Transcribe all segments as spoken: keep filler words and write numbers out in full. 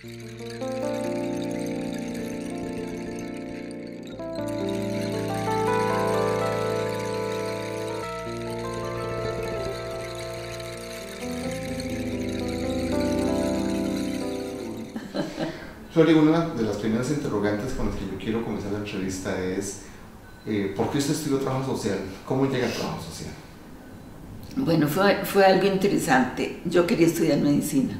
Flori, una de las primeras interrogantes con las que yo quiero comenzar la entrevista es eh, ¿por qué usted estudió trabajo social? ¿Cómo llega al trabajo social? Bueno, fue, fue algo interesante. Yo quería estudiar medicina,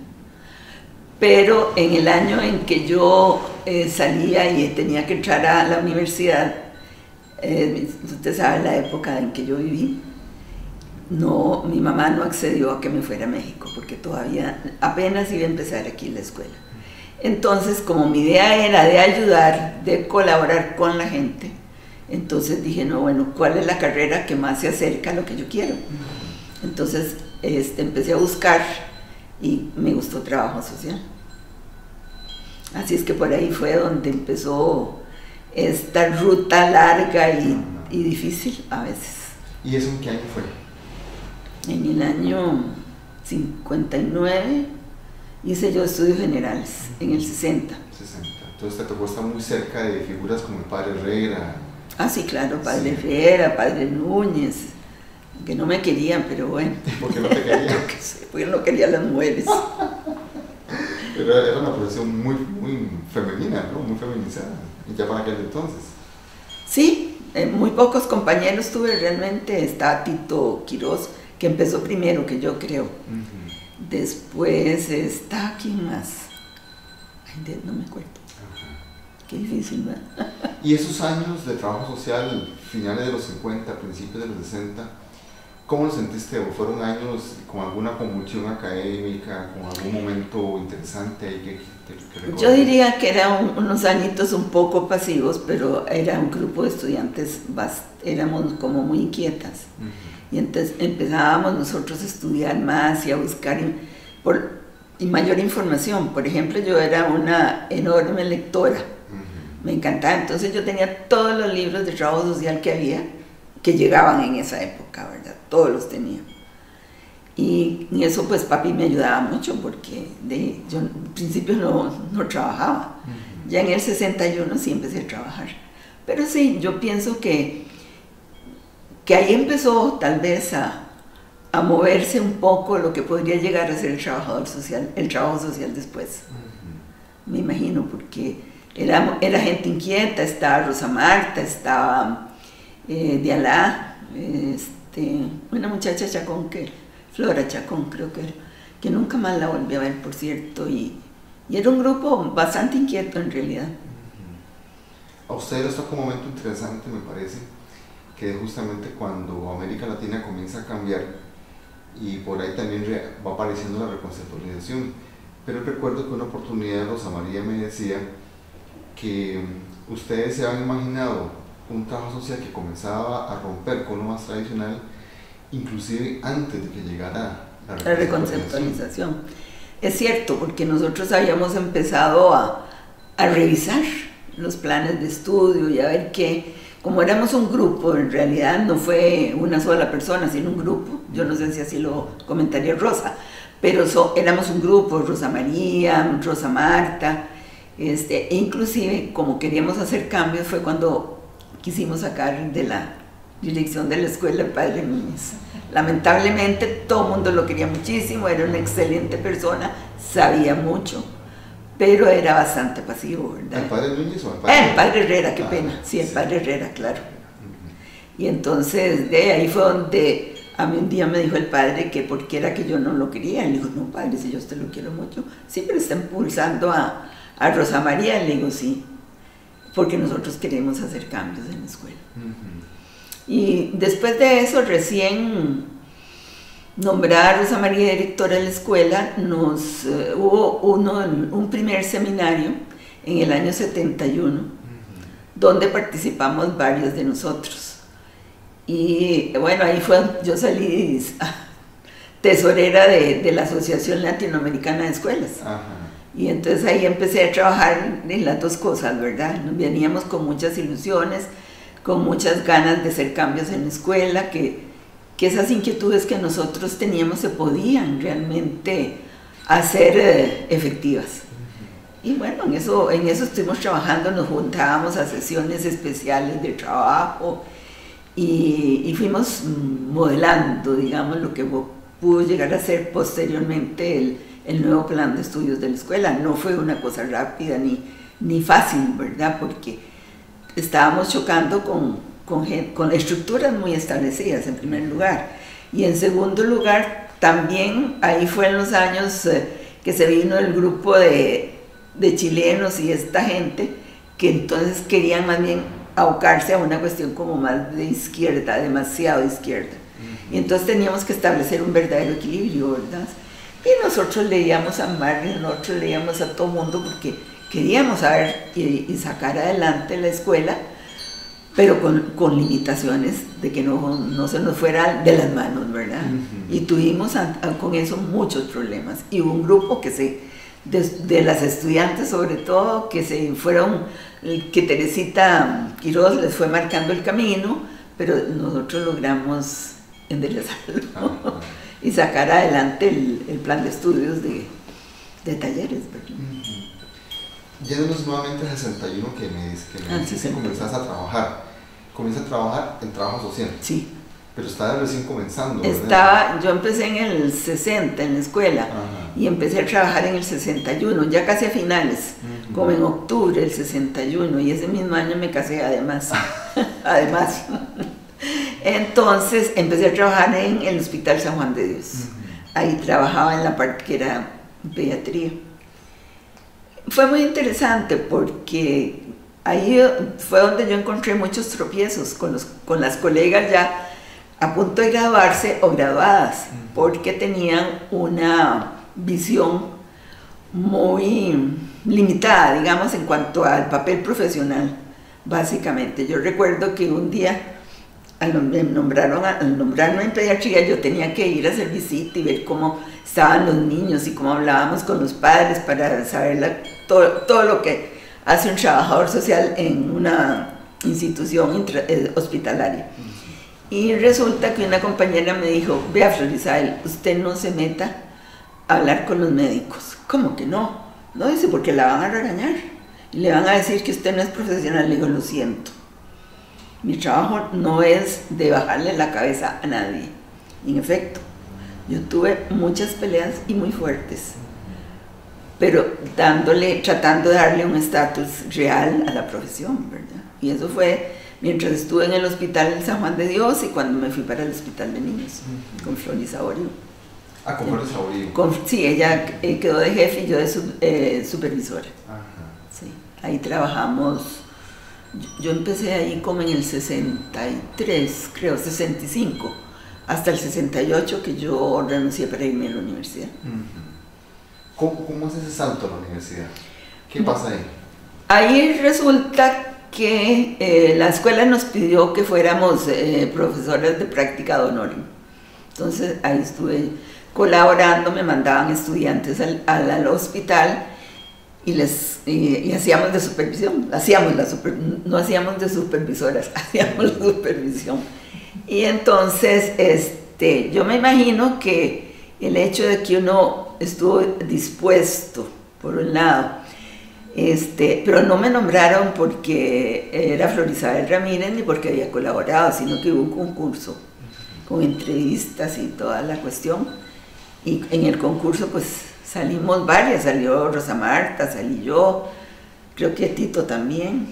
pero en el año en que yo eh, salía y tenía que entrar a la universidad, eh, usted sabe la época en que yo viví, no, mi mamá no accedió a que me fuera a México, porque todavía apenas iba a empezar aquí la escuela. Entonces, como mi idea era de ayudar, de colaborar con la gente, entonces dije, no, bueno, ¿cuál es la carrera que más se acerca a lo que yo quiero? Entonces, este, empecé a buscar y me gustó trabajo social. Así es que por ahí fue donde empezó esta ruta larga y, y difícil a veces. ¿Y eso en qué año fue? En el año cincuenta y nueve hice yo estudios generales, en el sesenta. sesenta. Entonces te tocó estar muy cerca de figuras como el padre Herrera. Ah, sí, claro, padre Sí. Herrera, padre Núñez, que no me querían, pero bueno. ¿Por qué no te querían? Yo qué sé, porque no quería a las mujeres. Pero era una profesión muy, muy femenina, ¿no? Muy feminizada, y ya para aquel entonces. Sí, eh, muy pocos compañeros tuve realmente. Está Tito Quiroz, que empezó primero que yo, creo. Uh-huh. Después está, ¿quién más? Ay, de- no me acuerdo. Ajá. Qué difícil, ¿verdad? Y esos años de trabajo social, finales de los cincuenta, principios de los sesenta, ¿cómo lo sentiste? ¿O fueron años con alguna convulsión académica, con algún momento interesante ahí que, que, que recuerdes? Yo diría que eran unos añitos un poco pasivos, pero era un grupo de estudiantes, bast- éramos como muy inquietas. Uh-huh. Y entonces empezábamos nosotros a estudiar más y a buscar in- por, y mayor información. Por ejemplo, yo era una enorme lectora, Uh-huh. me encantaba. Entonces yo tenía todos los libros de trabajo social que había, que llegaban en esa época, ¿verdad? Todos los tenía. Y en eso pues papi me ayudaba mucho, porque de, yo en principio no, no trabajaba. Uh-huh. Ya en el sesenta y uno sí empecé a trabajar. Pero sí, yo pienso que, que ahí empezó tal vez a, a moverse un poco lo que podría llegar a ser el trabajador social, el trabajo social después. Uh-huh. Me imagino, porque era, era gente inquieta. Estaba Rosa Marta, estaba eh, Dialá, este, una muchacha Chacón, que, Flora Chacón creo que era, que nunca más la volví a ver, por cierto, y, y era un grupo bastante inquieto en realidad. A usted les toca un momento interesante, me parece, que es justamente cuando América Latina comienza a cambiar y por ahí también re- va apareciendo la reconceptualización. Pero recuerdo que una oportunidad Rosa María me decía que mm, ustedes se habían imaginado un trabajo social que comenzaba a romper con lo más tradicional, inclusive antes de que llegara la La reconceptualización. Es cierto, porque nosotros habíamos empezado a, a revisar los planes de estudio y a ver qué, como éramos un grupo, en realidad no fue una sola persona, sino un grupo. Yo no sé si así lo comentaría Rosa, pero so, éramos un grupo, Rosa María, Rosa Marta, este, e inclusive como queríamos hacer cambios fue cuando quisimos sacar de la dirección de la escuela el padre Núñez. Lamentablemente todo el mundo lo quería muchísimo, era una excelente persona, sabía mucho, pero era bastante pasivo, ¿verdad? ¿El padre Núñez o el padre? Eh, el padre Herrera, qué Ah, pena, sí, el sí. padre Herrera, claro. Uh-huh. Y entonces de ahí fue donde a mí un día me dijo el padre que por qué era que yo no lo quería. Y le digo, no padre, si yo a usted lo quiero mucho. Sí, pero está impulsando a, a Rosa María. Le digo, sí, porque nosotros queremos hacer cambios en la escuela. Uh-huh. Y después de eso, recién nombrada Rosa María directora de la escuela, nos, uh, hubo uno, un primer seminario en el año setenta y uno, Uh-huh. donde participamos varios de nosotros. Y bueno, ahí fue, yo salí tesorera de, de la Asociación Latinoamericana de Escuelas. Ajá. Y entonces ahí empecé a trabajar en las dos cosas, ¿verdad? Nos veníamos con muchas ilusiones, con muchas ganas de hacer cambios en la escuela, que, que esas inquietudes que nosotros teníamos se podían realmente hacer eh, efectivas. Y bueno, en eso, en eso estuvimos trabajando, nos juntábamos a sesiones especiales de trabajo y, y fuimos modelando, digamos, lo que pudo llegar a ser posteriormente el, el nuevo plan de estudios de la escuela. No fue una cosa rápida ni, ni fácil, ¿verdad? Porque estábamos chocando con, con, con estructuras muy establecidas, en primer lugar. Y en segundo lugar, también ahí fue en los años eh, que se vino el grupo de, de chilenos y esta gente que entonces querían más bien abocarse a una cuestión como más de izquierda, demasiado de izquierda. Uh-huh. Y entonces teníamos que establecer un verdadero equilibrio, ¿verdad? Y nosotros leíamos a Marx, nosotros leíamos a todo mundo porque queríamos saber y, y sacar adelante la escuela, pero con, con limitaciones de que no, no se nos fuera de las manos, ¿verdad? Uh-huh. Y tuvimos a, a, con eso muchos problemas. Y hubo un grupo que se, de, de las estudiantes sobre todo, que se fueron, que Teresita Quiroz les fue marcando el camino, pero nosotros logramos enderezarlo uh-huh. y sacar adelante el, el plan de estudios de, de talleres, ¿verdad? Uh-huh. Yéndonos nuevamente al sesenta y uno que me dice que, me ah, dice sí, que comenzaste a trabajar. Comienzas a trabajar en trabajo social. Sí. Pero estabas recién comenzando, ¿verdad? Estaba, yo empecé en el sesenta en la escuela. Ajá. Y empecé a trabajar en el sesenta y uno, ya casi a finales, uh-huh. como en octubre del sesenta y uno, y ese mismo año me casé además. además. Entonces empecé a trabajar en el Hospital San Juan de Dios. Uh-huh. Ahí trabajaba en la parte que era pediatría. Fue muy interesante porque ahí fue donde yo encontré muchos tropiezos con, los, con las colegas ya a punto de graduarse o graduadas, porque tenían una visión muy limitada, digamos, en cuanto al papel profesional, básicamente. Yo recuerdo que un día, al, nombraron, al nombrarme en pediatría, yo tenía que ir a hacer visita y ver cómo estaban los niños y cómo hablábamos con los padres para saber la, todo, todo lo que hace un trabajador social en una institución intra, eh, hospitalaria. Y resulta que una compañera me dijo, vea Florisabel, usted no se meta a hablar con los médicos. ¿Cómo que no? No, dice, porque la van a regañar y le van a decir que usted no es profesional. Le digo, lo siento, mi trabajo no es de bajarle la cabeza a nadie. En efecto, yo tuve muchas peleas y muy fuertes, pero dándole, tratando de darle un estatus real a la profesión, ¿verdad? Y eso fue mientras estuve en el Hospital San Juan de Dios y cuando me fui para el Hospital de Niños, uh-huh. con Flori Saborío. Ah, con Flori Saborío. Con, sí, ella eh, quedó de jefe y yo de su, eh, supervisora. Uh-huh. Sí, ahí trabajamos. Yo, yo empecé ahí como en el sesenta y tres, creo, sesenta y cinco, hasta el sesenta y ocho que yo renuncié para irme a la universidad. Uh-huh. ¿Cómo, ¿Cómo es ese salto a la universidad? ¿Qué pasa ahí? Ahí resulta que eh, la escuela nos pidió que fuéramos eh, profesoras de práctica ad honorem. Entonces ahí estuve colaborando, me mandaban estudiantes al, al, al hospital y, les, y, y hacíamos de supervisión, hacíamos la super, no hacíamos de supervisoras, hacíamos la supervisión. Y entonces este, yo me imagino que el hecho de que uno estuvo dispuesto, por un lado, Este, pero no me nombraron porque era Florisabel Ramírez ni porque había colaborado, sino que hubo un concurso con entrevistas y toda la cuestión, y en el concurso pues salimos varias, salió Rosa Marta, salí yo, creo que Tito también,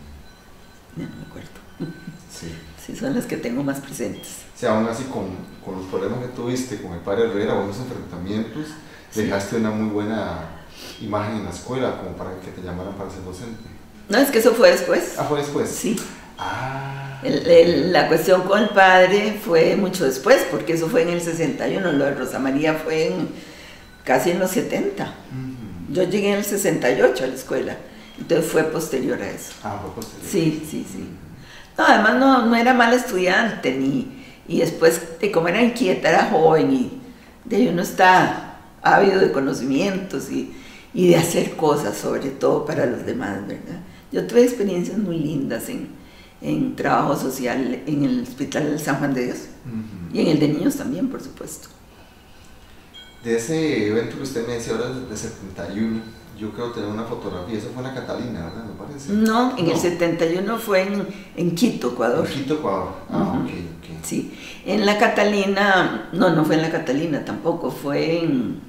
no me acuerdo, sí. sí son las que tengo más presentes. O sea, aún así con, con los problemas que tuviste con el padre Herrera, buenos enfrentamientos, sí. Dejaste una muy buena imagen en la escuela como para que te llamaran para ser docente. No, es que eso fue después. Ah, ¿fue después? Sí. Ah. El, el, la cuestión con el padre fue mucho después, porque eso fue en el sesenta y uno, lo de Rosa María fue en, casi en los setenta. Uh-huh. Yo llegué en el sesenta y ocho a la escuela, entonces fue posterior a eso. Ah, fue posterior. Sí, sí, sí. No, además no, no era mal estudiante, ni, y después, de como era inquieta, era joven, y de ahí uno está ávido de conocimientos y y de hacer cosas, sobre todo para los demás, ¿verdad? Yo tuve experiencias muy lindas en, en trabajo social en el Hospital San Juan de Dios, uh-huh. y en el de niños también, por supuesto. De ese evento que usted me decía ahora de setenta y uno, yo creo tener una fotografía, eso fue en la Catalina, ¿verdad? Me parece. No, en no. el setenta y uno fue en, en Quito, Ecuador. En Quito, Ecuador. Ah, uh-huh. ok, ok. Sí, en la Catalina, no, no fue en la Catalina tampoco, fue en...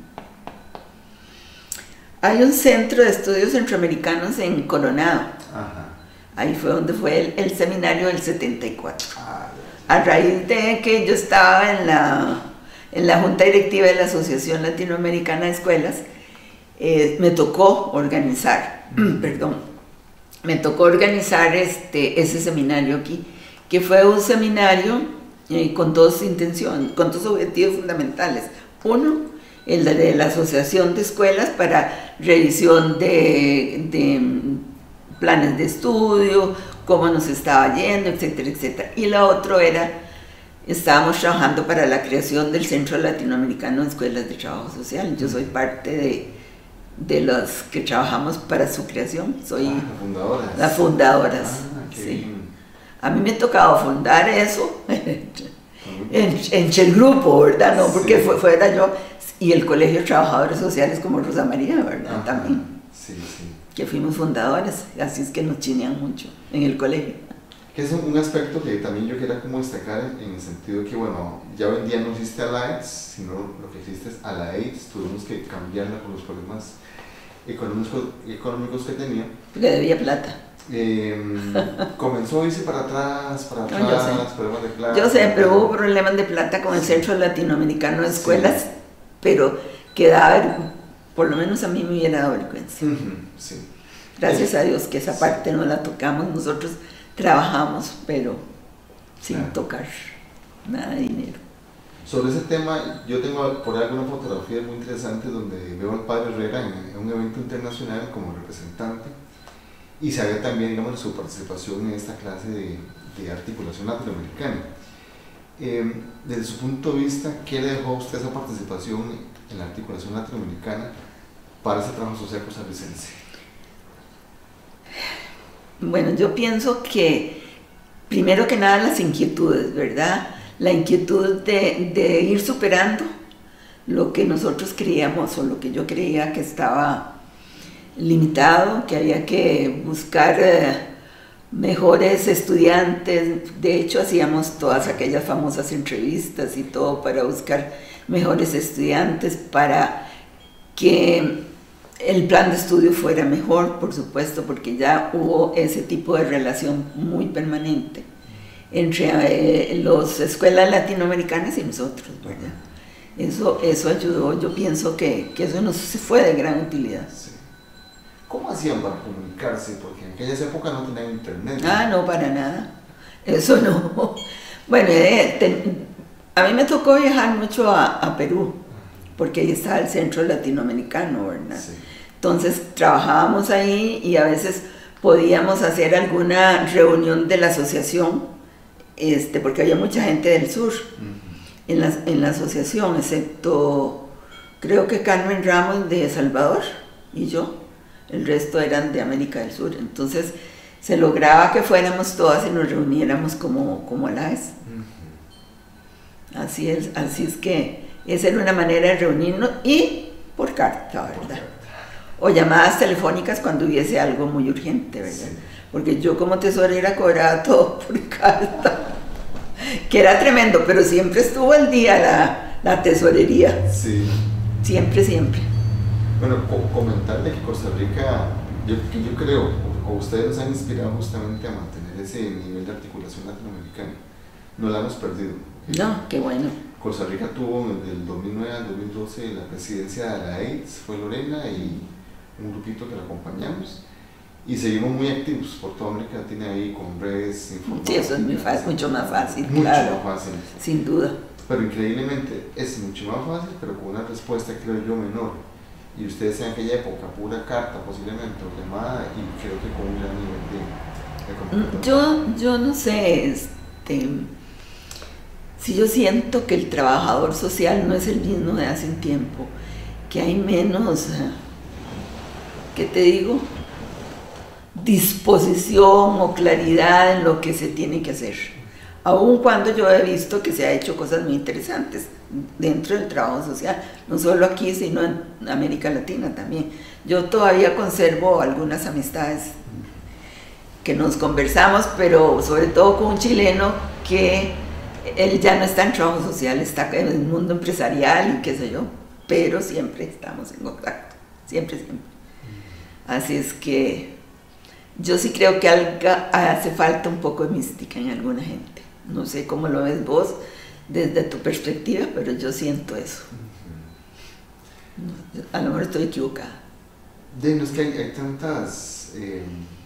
Hay un centro de estudios centroamericanos en Coronado. Ajá. Ahí fue donde fue el, el seminario del setenta y cuatro. Ah, a raíz de que yo estaba en la, en la junta directiva de la Asociación Latinoamericana de Escuelas, eh, me tocó organizar, perdón, me tocó organizar este, ese seminario aquí, que fue un seminario eh, con dos intenciones, con dos objetivos fundamentales. Uno, el de la Asociación de Escuelas para revisión de, de planes de estudio, cómo nos estaba yendo, etcétera, etcétera. Y la otra era, estábamos trabajando para la creación del Centro Latinoamericano de Escuelas de Trabajo Social. Yo soy parte de, de los que trabajamos para su creación. Soy ah, la fundadora. La fundadoras. Ah, qué sí. bien. A mí me tocaba fundar eso en, en el grupo, ¿verdad? No, porque sí. fue, fuera yo y el Colegio de Trabajadores Sociales como Rosa María, ¿verdad? Ajá. También. Sí, sí. Que fuimos fundadores, así es que nos chinean mucho en el colegio. Que es un aspecto que también yo quería como destacar en el sentido de que, bueno, ya hoy en día no existe ALAEDS, sino lo que existe es ALAEDS, tuvimos que cambiarla por los problemas económicos, económicos que tenía. Porque debía plata. Eh, comenzó a irse para atrás, para atrás, no, yo sé. problemas de plata. Yo sé, pero hubo problemas de plata con el Centro Latinoamericano de Escuelas, sí. Pero quedaba, por lo menos a mí me hubiera dado vergüenza. Uh-huh, sí. Gracias a Dios que esa sí. parte no la tocamos, nosotros trabajamos, pero sin claro. tocar nada de dinero. Sobre ese tema, yo tengo por ahí alguna fotografía muy interesante donde veo al padre Herrera en, en un evento internacional como representante y se ve también, digamos, su participación en esta clase de, de articulación latinoamericana. Eh, desde su punto de vista, ¿qué le dejó a usted esa participación en la articulación latinoamericana para ese trabajo social costarricense? Bueno, yo pienso que primero que nada las inquietudes, ¿verdad? La inquietud de, de ir superando lo que nosotros creíamos o lo que yo creía que estaba limitado, que había que buscar eh, mejores estudiantes. De hecho, hacíamos todas aquellas famosas entrevistas y todo para buscar mejores estudiantes, para que el plan de estudio fuera mejor, por supuesto, porque ya hubo ese tipo de relación muy permanente entre eh, las escuelas latinoamericanas y nosotros, ¿verdad? Eso, eso ayudó, yo pienso que, que eso nos fue de gran utilidad. Sí. ¿Cómo hacían para comunicarse? Porque en aquellas épocas no tenían internet. Ah, no, para nada. Eso no. Bueno, eh, ten, a mí me tocó viajar mucho a, a Perú, porque ahí estaba el Centro Latinoamericano, ¿verdad? Sí. Entonces trabajábamos ahí y a veces podíamos hacer alguna reunión de la asociación, este, porque había mucha gente del sur uh-huh. en, la, en la asociación, excepto creo que Carmen Ramos de Salvador y yo. El resto eran de América del Sur, entonces se lograba que fuéramos todas y nos reuniéramos como, como a la vez. Uh-huh. Así es, así es que esa era una manera de reunirnos y por carta, ¿verdad? O llamadas telefónicas cuando hubiese algo muy urgente, ¿verdad? Sí. Porque yo como tesorera cobraba todo por carta, que era tremendo, pero siempre estuvo al día la, la tesorería. Sí. Siempre, siempre. Bueno, comentarle que Costa Rica, yo, yo creo, o ustedes nos han inspirado justamente a mantener ese nivel de articulación latinoamericana. No la hemos perdido. No, qué bueno. Costa Rica tuvo desde el dos mil nueve al dos mil doce la presidencia de la ALAEDS, fue Lorena y un grupito que la acompañamos. Y seguimos muy activos por toda América Latina ahí con redes informáticas. Sí, eso es muy fácil, mucho más fácil. Mucho claro, más fácil. Sin duda. Pero increíblemente es mucho más fácil, pero con una respuesta, creo yo, menor. Y ustedes en aquella época, pura carta posiblemente, o llamada, y creo que con un gran nivel de, de yo, yo no sé, este, si yo siento que el trabajador social no es el mismo de hace un tiempo, que hay menos, ¿qué te digo? Disposición o claridad en lo que se tiene que hacer. Aun cuando yo he visto que se ha hecho cosas muy interesantes, dentro del trabajo social, no solo aquí, sino en América Latina también. Yo todavía conservo algunas amistades que nos conversamos, pero sobre todo con un chileno que él ya no está en trabajo social, está en el mundo empresarial y qué sé yo, pero siempre estamos en contacto, siempre, siempre. Así es que yo sí creo que algo, hace falta un poco de mística en alguna gente. No sé cómo lo ves vos desde tu perspectiva, pero yo siento eso. A lo mejor estoy equivocada. De, no es que hay, hay tantas eh,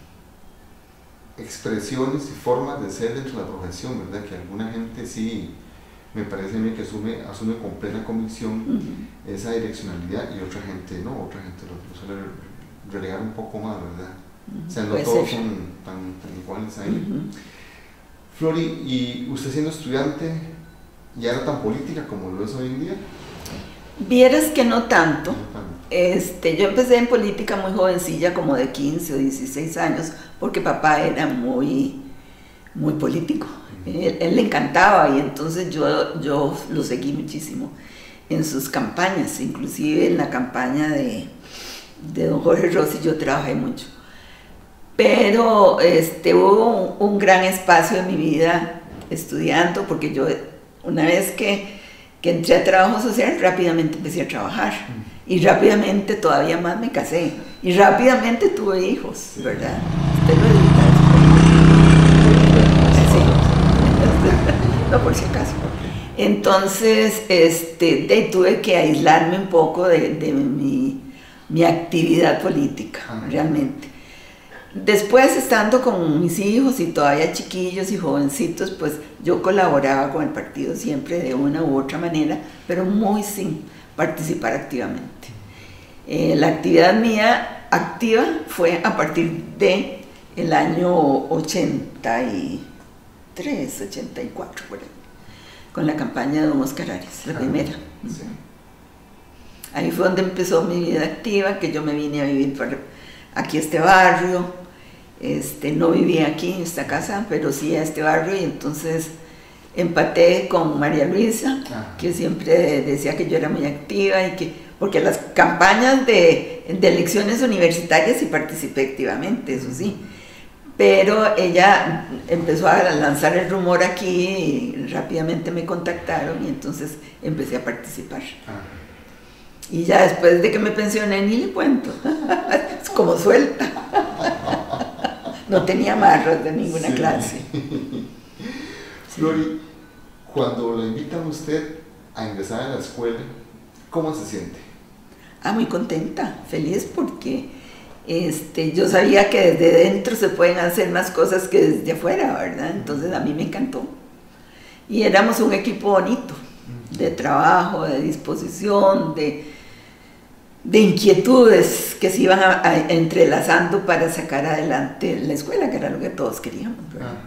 expresiones y formas de ser dentro de la profesión, ¿verdad? Que alguna gente sí, me parece a mí que asume, asume con plena convicción uh-huh. esa direccionalidad, y otra gente no, otra gente lo, lo suele relegar un poco más, ¿verdad? Uh-huh. O sea, no todos son tan, tan iguales ahí. Uh-huh. Flori, ¿y usted siendo estudiante ya era tan política como lo es hoy en día? Vieras que no tanto. Este, yo empecé en política muy jovencilla, como de quince o dieciséis años, porque papá era muy, muy político. Él, él le encantaba, y entonces yo, yo lo seguí muchísimo en sus campañas, inclusive en la campaña de, de don Jorge Rossi yo trabajé mucho. Pero este, hubo un, un gran espacio en mi vida estudiando, porque yo una vez que, que entré a trabajo social, rápidamente empecé a trabajar. Y rápidamente todavía más me casé. Y rápidamente tuve hijos, ¿verdad? Usted lo edita. Sí. No, por si acaso. Entonces, este, de, tuve que aislarme un poco de, de mi, mi actividad política, realmente. Después, estando con mis hijos y todavía chiquillos y jovencitos, pues yo colaboraba con el partido siempre de una u otra manera, pero muy sin participar activamente. Eh, la actividad mía activa fue a partir de el año ochenta y tres, ochenta y cuatro, por ahí, con la campaña de don Oscar Arias, la primera. Sí. Ahí fue donde empezó mi vida activa, que yo me vine a vivir para aquí a este barrio. Este, no vivía aquí en esta casa, pero sí a este barrio, y entonces empaté con María Luisa, ah. que siempre decía que yo era muy activa, y que, porque las campañas de, de elecciones universitarias sí participé activamente, eso sí, pero ella empezó a lanzar el rumor aquí y rápidamente me contactaron, y entonces empecé a participar. Ah. Y ya después de que me pensioné, ni le cuento, es como suelta. No tenía amarras de ninguna sí. clase. Flori, cuando lo invitan a usted a ingresar a la escuela, ¿cómo se siente? Ah, muy contenta, feliz, porque este, yo sabía que desde dentro se pueden hacer más cosas que desde afuera, ¿verdad? Entonces a mí me encantó. Y éramos un equipo bonito, de trabajo, de disposición, de, de inquietudes que se iban a, a, entrelazando para sacar adelante la escuela, que era lo que todos queríamos, ¿verdad? Ah.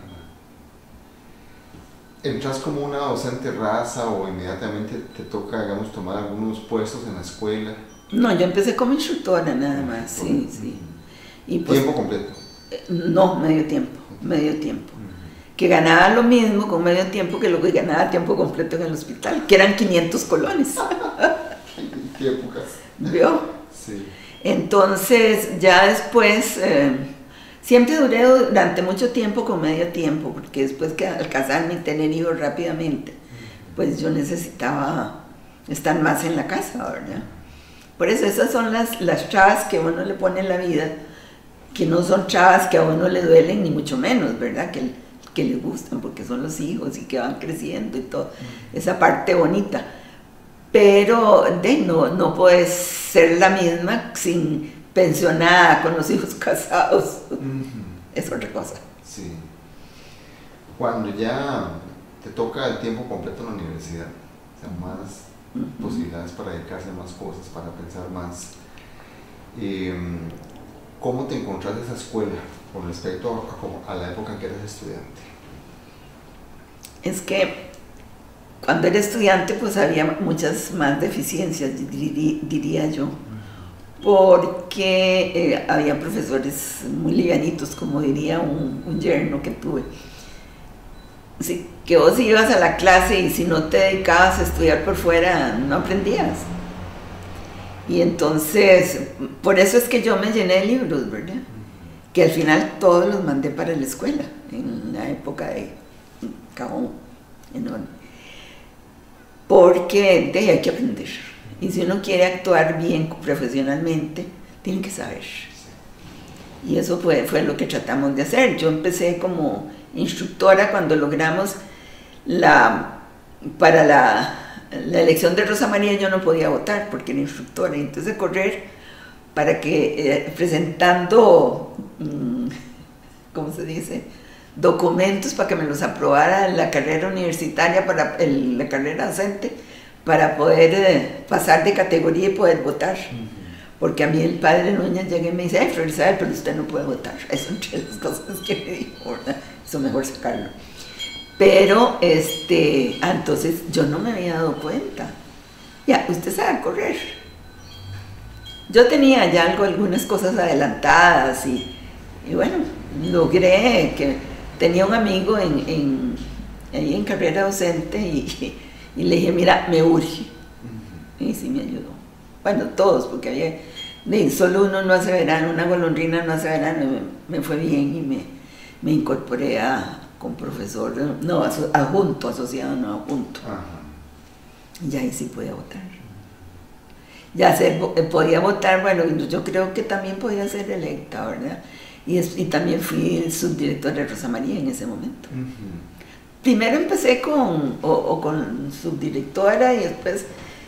¿Entras como una docente raza o inmediatamente te toca, digamos, tomar algunos puestos en la escuela? No, yo empecé como instructora nada más, sí, sí. Y pues, ¿tiempo completo? No, medio tiempo, medio tiempo. Uh-huh. Que ganaba lo mismo con medio tiempo que lo que ganaba a tiempo completo en el hospital, que eran quinientos colones. ¿Qué épocas? ¿Vio? Sí. Entonces, ya después... Eh, Siempre duré durante mucho tiempo con medio tiempo, porque después que al casarme y tener hijos rápidamente, pues yo necesitaba estar más en la casa, ¿verdad? Por eso esas son las, las trabas que uno le pone en la vida, que no son trabas que a uno le duelen, ni mucho menos, ¿verdad? Que, que le gustan, porque son los hijos y que van creciendo y todo, esa parte bonita. Pero de, no, no puedes ser la misma sin... pensionada, con los hijos casados, uh-huh. es otra cosa. Sí. Cuando ya te toca el tiempo completo en la universidad, o sea, más uh-huh. posibilidades para dedicarse a más cosas, para pensar más, eh, ¿cómo te encontraste esa escuela con respecto a, a la época en que eras estudiante? Es que cuando era estudiante pues había muchas más deficiencias, diría, diría yo. Porque eh, había profesores muy livianitos, como diría un, un yerno que tuve. si, que vos ibas a la clase y si no te dedicabas a estudiar por fuera, no aprendías. Y entonces, por eso es que yo me llené de libros, ¿verdad? Que al final todos los mandé para la escuela, en la época de Cajón, enorme. Porque de ahí hay que aprender. Y si uno quiere actuar bien profesionalmente, tiene que saber. Y eso fue, fue lo que tratamos de hacer. Yo empecé como instructora cuando logramos la, para la, la elección de Rosa María. Yo no podía votar porque era instructora, y entonces correr para que eh, presentando, mmm, ¿cómo se dice?, documentos para que me los aprobara en la carrera universitaria, para el, la carrera docente, para poder eh, pasar de categoría y poder votar. Uh-huh. Porque a mí el padre Núñez llega y me dice: ay, Flor Isabel, pero usted no puede votar. Eso entre las cosas que me dijo, ¿verdad? Eso mejor sacarlo. Pero, este, ah, entonces yo no me había dado cuenta. Ya, usted sabe correr. Yo tenía ya algo, algunas cosas adelantadas y, y bueno, logré que tenía un amigo en, en, ahí en carrera docente y, y le dije: mira, me urge. Y sí me ayudó. Bueno, todos, porque había, de, solo uno no hace verano, una golondrina no hace verano. Me, me fue bien y me, me incorporé a, con profesor, no, adjunto, asociado, no adjunto. Ajá. Y ahí sí podía votar. Ya se, podía votar, bueno, yo creo que también podía ser electa, ¿verdad? Y, es, y también fui el subdirector de Rosa María en ese momento. Uh-huh. Primero empecé con, o, o con subdirectora y después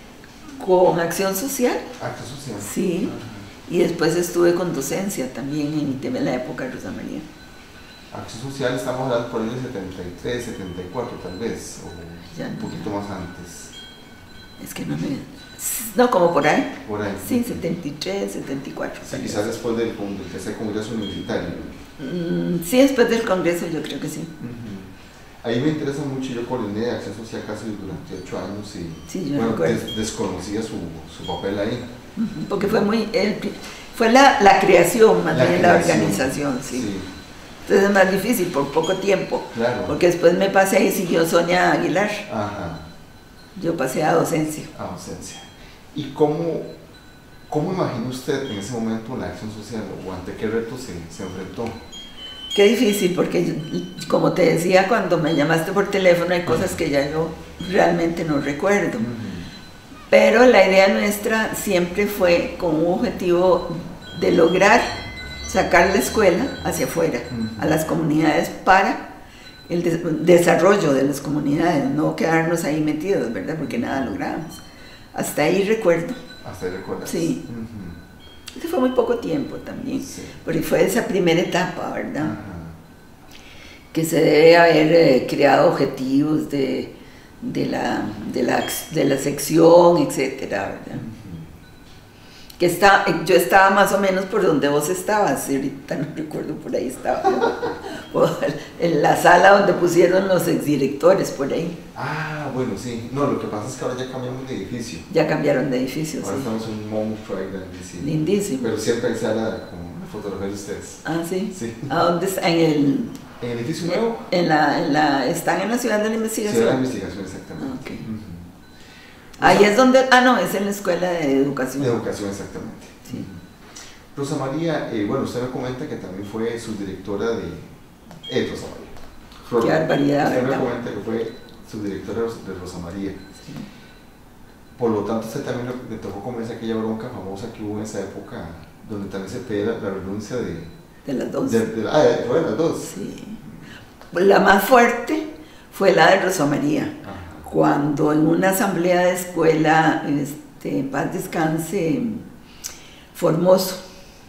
con acción social. Acción social. Sí. Uh-huh. Y después estuve con docencia también en, en la época de Rosa María. Acción social estamos hablando por el setenta y tres, setenta y cuatro tal vez, o ya no, un poquito más antes. Es que no me... No, como por ahí. Por ahí. Sí, setenta y tres, setenta y cuatro. Sí, quizás después del, del tercer congreso universitario. Mm, sí, después del congreso yo creo que sí. Uh-huh. Ahí me interesa mucho, yo coordiné de acción social casi durante ocho años y sí, yo bueno, recuerdo. des, desconocía su, su papel ahí. Uh-huh, porque fue muy, el, fue la, la creación más bien, la organización, sí. sí. Entonces es más difícil por poco tiempo. Claro. Porque después me pasé y siguió Sonia Aguilar. Ajá. Yo pasé a docencia. A docencia. ¿Y cómo, cómo imaginó usted en ese momento la acción social o ante qué retos se, se enfrentó? Qué difícil, porque yo, como te decía cuando me llamaste por teléfono, hay cosas que ya yo realmente no recuerdo. Uh-huh. Pero la idea nuestra siempre fue con un objetivo de lograr sacar la escuela hacia afuera, uh-huh. a las comunidades para el de- desarrollo de las comunidades, no quedarnos ahí metidos, ¿verdad? Porque nada logramos. Hasta ahí recuerdo. Hasta ahí recuerdas. Sí. Uh-huh. Ese fue muy poco tiempo también, sí. porque fue esa primera etapa, ¿verdad? Uh-huh. Que se debe haber eh, creado objetivos de, de, la, de, la, de la sección, etcétera, ¿verdad? Uh-huh. Que está, yo estaba más o menos por donde vos estabas, ahorita no recuerdo, por ahí estaba, por, en la sala donde pusieron los exdirectores, por ahí. Ah, bueno, sí. No, lo que pasa es que ahora ya cambiamos de edificio. Ya cambiaron de edificio, ahora sí. estamos en un monstruo ahí grandísimo. Lindísimo. Pero siempre hay sala con la fotografía de ustedes. Ah, sí. Sí. ¿A dónde está? En el... ¿En el edificio nuevo? En la, en la, están en la Ciudad de la Investigación. Ciudad de la Investigación, exactamente. Ah, okay. Uh-huh. Ahí es donde, ah no, es en la Escuela de Educación. De Educación, exactamente. Sí. Rosa María, eh, bueno, usted me comenta que también fue subdirectora de... Eh, Rosa María. Flor, Qué barbaridad, usted ¿verdad? me comenta que fue subdirectora de Rosa María. Sí. Por lo tanto, usted también le, le tocó comerse aquella bronca famosa que hubo en esa época, donde también se pedía la, la renuncia de... De las dos. De, de, ah, fue de las dos. Sí. La más fuerte fue la de Rosa María. Ajá. Cuando en una asamblea de escuela, este, en paz descanse, Formoso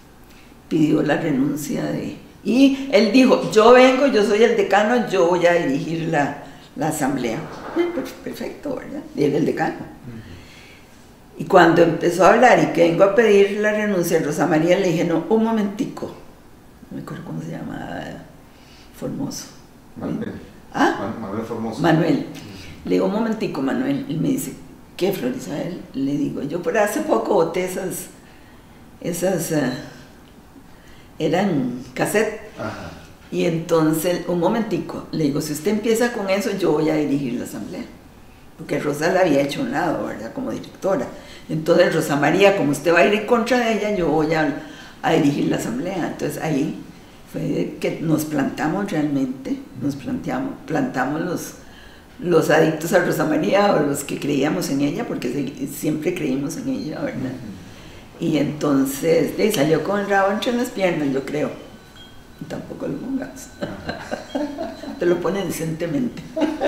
pidió la renuncia de... Y él dijo: yo vengo, yo soy el decano, yo voy a dirigir la, la asamblea. Perfecto, ¿verdad? Y era el decano. Uh-huh. Y cuando empezó a hablar y que vengo a pedir la renuncia a Rosa María, le dije: no, un momentico. No me acuerdo cómo se llama, Formoso. Manuel. ¿Ah? Manuel Formoso. Manuel. Le digo: un momentico, Manuel. Y me dice: ¿qué, Flor Isabel? Le digo: yo por hace poco boté esas, esas, uh, eran cassette. Ajá. Y entonces, un momentico, le digo, si usted empieza con eso, yo voy a dirigir la asamblea. Porque Rosa la había hecho a un lado, ¿verdad? Como directora. Entonces, Rosa María, como usted va a ir en contra de ella, yo voy a, a dirigir la asamblea. Entonces, ahí fue que nos plantamos realmente, nos planteamos, plantamos los, los adictos a Rosa María o los que creíamos en ella, porque siempre creímos en ella, ¿verdad? Y entonces, eh, salió con el rabo entre las piernas, yo creo. Y tampoco lo pongas. Te lo pone decentemente.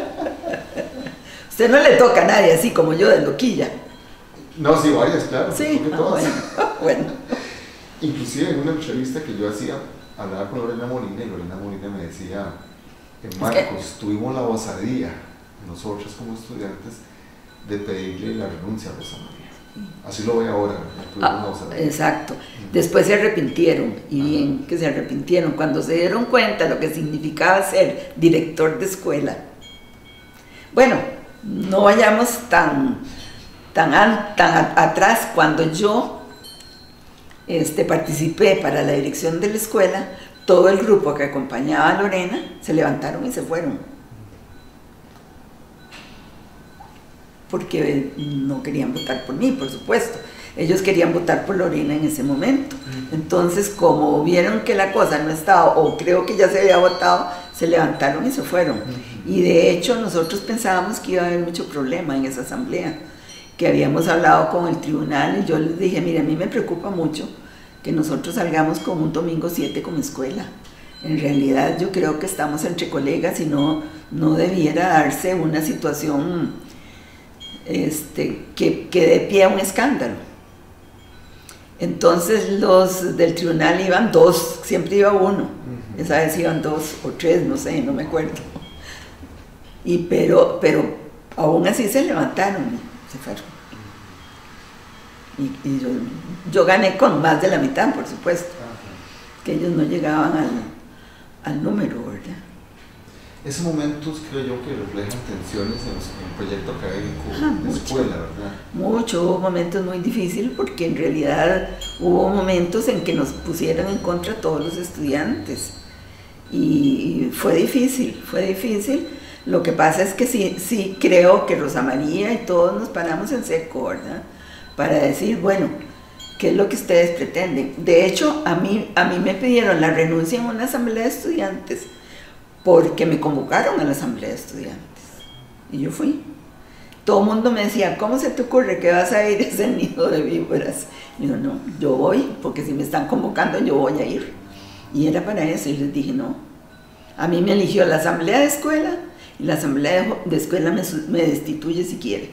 Usted no le toca a nadie así como yo de loquilla. No, sí, varias, claro. Sí, ah, bueno, bueno. Inclusive en una entrevista que yo hacía, hablaba con Lorena Molina y Lorena Molina me decía, en Marcos, es que... tuvimos la osadía, nosotros como estudiantes, de pedirle la renuncia a Rosa María. Así lo voy ahora. Ah, exacto. Después se arrepintieron, y bien que se arrepintieron, cuando se dieron cuenta de lo que significaba ser director de escuela. Bueno, no vayamos tan, tan, tan atrás. Cuando yo este, participé para la dirección de la escuela, todo el grupo que acompañaba a Lorena se levantaron y se fueron. Porque no querían votar por mí, por supuesto. Ellos querían votar por Lorena en ese momento. Entonces, como vieron que la cosa no estaba, o creo que ya se había votado, se levantaron y se fueron. Y de hecho, nosotros pensábamos que iba a haber mucho problema en esa asamblea, que habíamos hablado con el tribunal, y yo les dije, mire, a mí me preocupa mucho que nosotros salgamos con un domingo siete como escuela. En realidad, yo creo que estamos entre colegas y no, no debiera darse una situación... Este, que, que de pie a un escándalo. Entonces los del tribunal iban dos, siempre iba uno, uh-huh. Esa vez iban dos o tres, no sé, no me acuerdo. Y pero, pero aún así se levantaron y se fueron. Y, y yo, yo gané con más de la mitad, por supuesto, uh-huh. Que ellos no llegaban al, al número, ¿verdad? Esos momentos creo yo que reflejan tensiones en, los, en el proyecto académico ah, de mucho, escuela, ¿verdad? Mucho, hubo momentos muy difíciles porque en realidad hubo momentos en que nos pusieron en contra todos los estudiantes y fue difícil, fue difícil. Lo que pasa es que sí, sí creo que Rosa María y todos nos paramos en seco, ¿verdad? Para decir, bueno, ¿qué es lo que ustedes pretenden? De hecho, a mí, a mí me pidieron la renuncia en una asamblea de estudiantes porque me convocaron a la asamblea de estudiantes y yo fui. Todo el mundo me decía, ¿cómo se te ocurre que vas a ir a ese nido de víboras? Y yo, no, yo voy, porque si me están convocando yo voy a ir. Y era para eso, y les dije, no. A mí me eligió la asamblea de escuela, y la asamblea de, de escuela me, me destituye si quiere.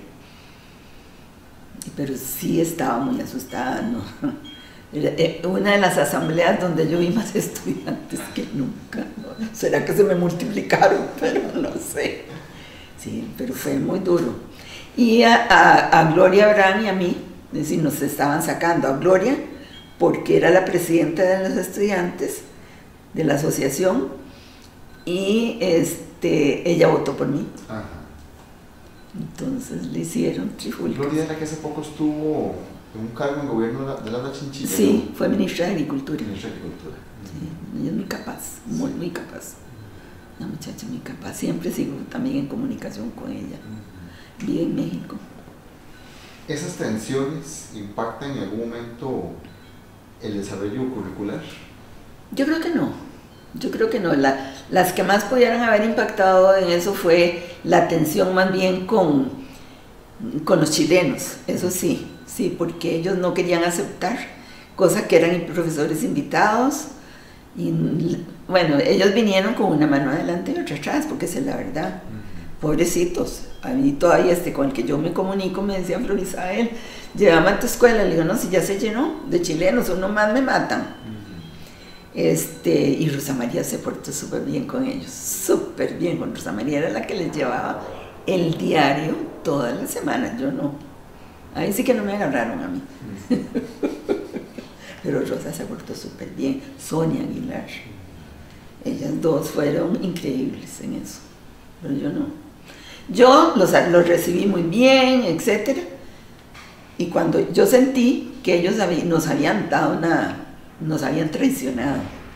Pero sí estaba muy asustada, ¿no? Una de las asambleas donde yo vi más estudiantes que nunca, ¿no? ¿Será que se me multiplicaron? Pero no sé. Sí, pero fue muy duro. Y a, a, a Gloria Abraham y a mí, es decir, nos estaban sacando a Gloria porque era la presidenta de los estudiantes de la asociación y este, ella votó por mí. Ajá. Entonces le hicieron trifulcas. Gloria era la que hace poco estuvo en un cargo en gobierno de la Chinchilla. Sí, ¿no? Fue ministra de Agricultura. Ministra de Agricultura. Sí, ella es muy capaz, muy, muy capaz. Una muchacha muy capaz. Siempre sigo también en comunicación con ella. Uh-huh. Vive en México. ¿Esas tensiones impactan en algún momento el desarrollo curricular? Yo creo que no. Yo creo que no. La, las que más pudieran haber impactado en eso fue la tensión más bien con, con los chilenos. Eso sí, sí, porque ellos no querían aceptar, cosa que eran profesores invitados. Y bueno, ellos vinieron con una mano adelante y otra atrás, porque esa es la verdad. Uh-huh. Pobrecitos. A mí todavía este con el que yo me comunico me decía Flor Isabel, llévame a tu escuela. Le digo, no, si ya se llenó de chilenos, uno más me matan. Uh-huh. Este, y Rosa María se portó súper bien con ellos, súper bien con Rosa María, era la que les llevaba el diario todas las semanas, yo no. Ahí sí que no me agarraron a mí. Uh-huh. Pero Rosa se portó súper bien, Sonia Aguilar. Ellas dos fueron increíbles en eso, pero yo no. Yo los, los recibí muy bien, etcétera. Y cuando yo sentí que ellos habí, nos habían dado una, nos habían traicionado,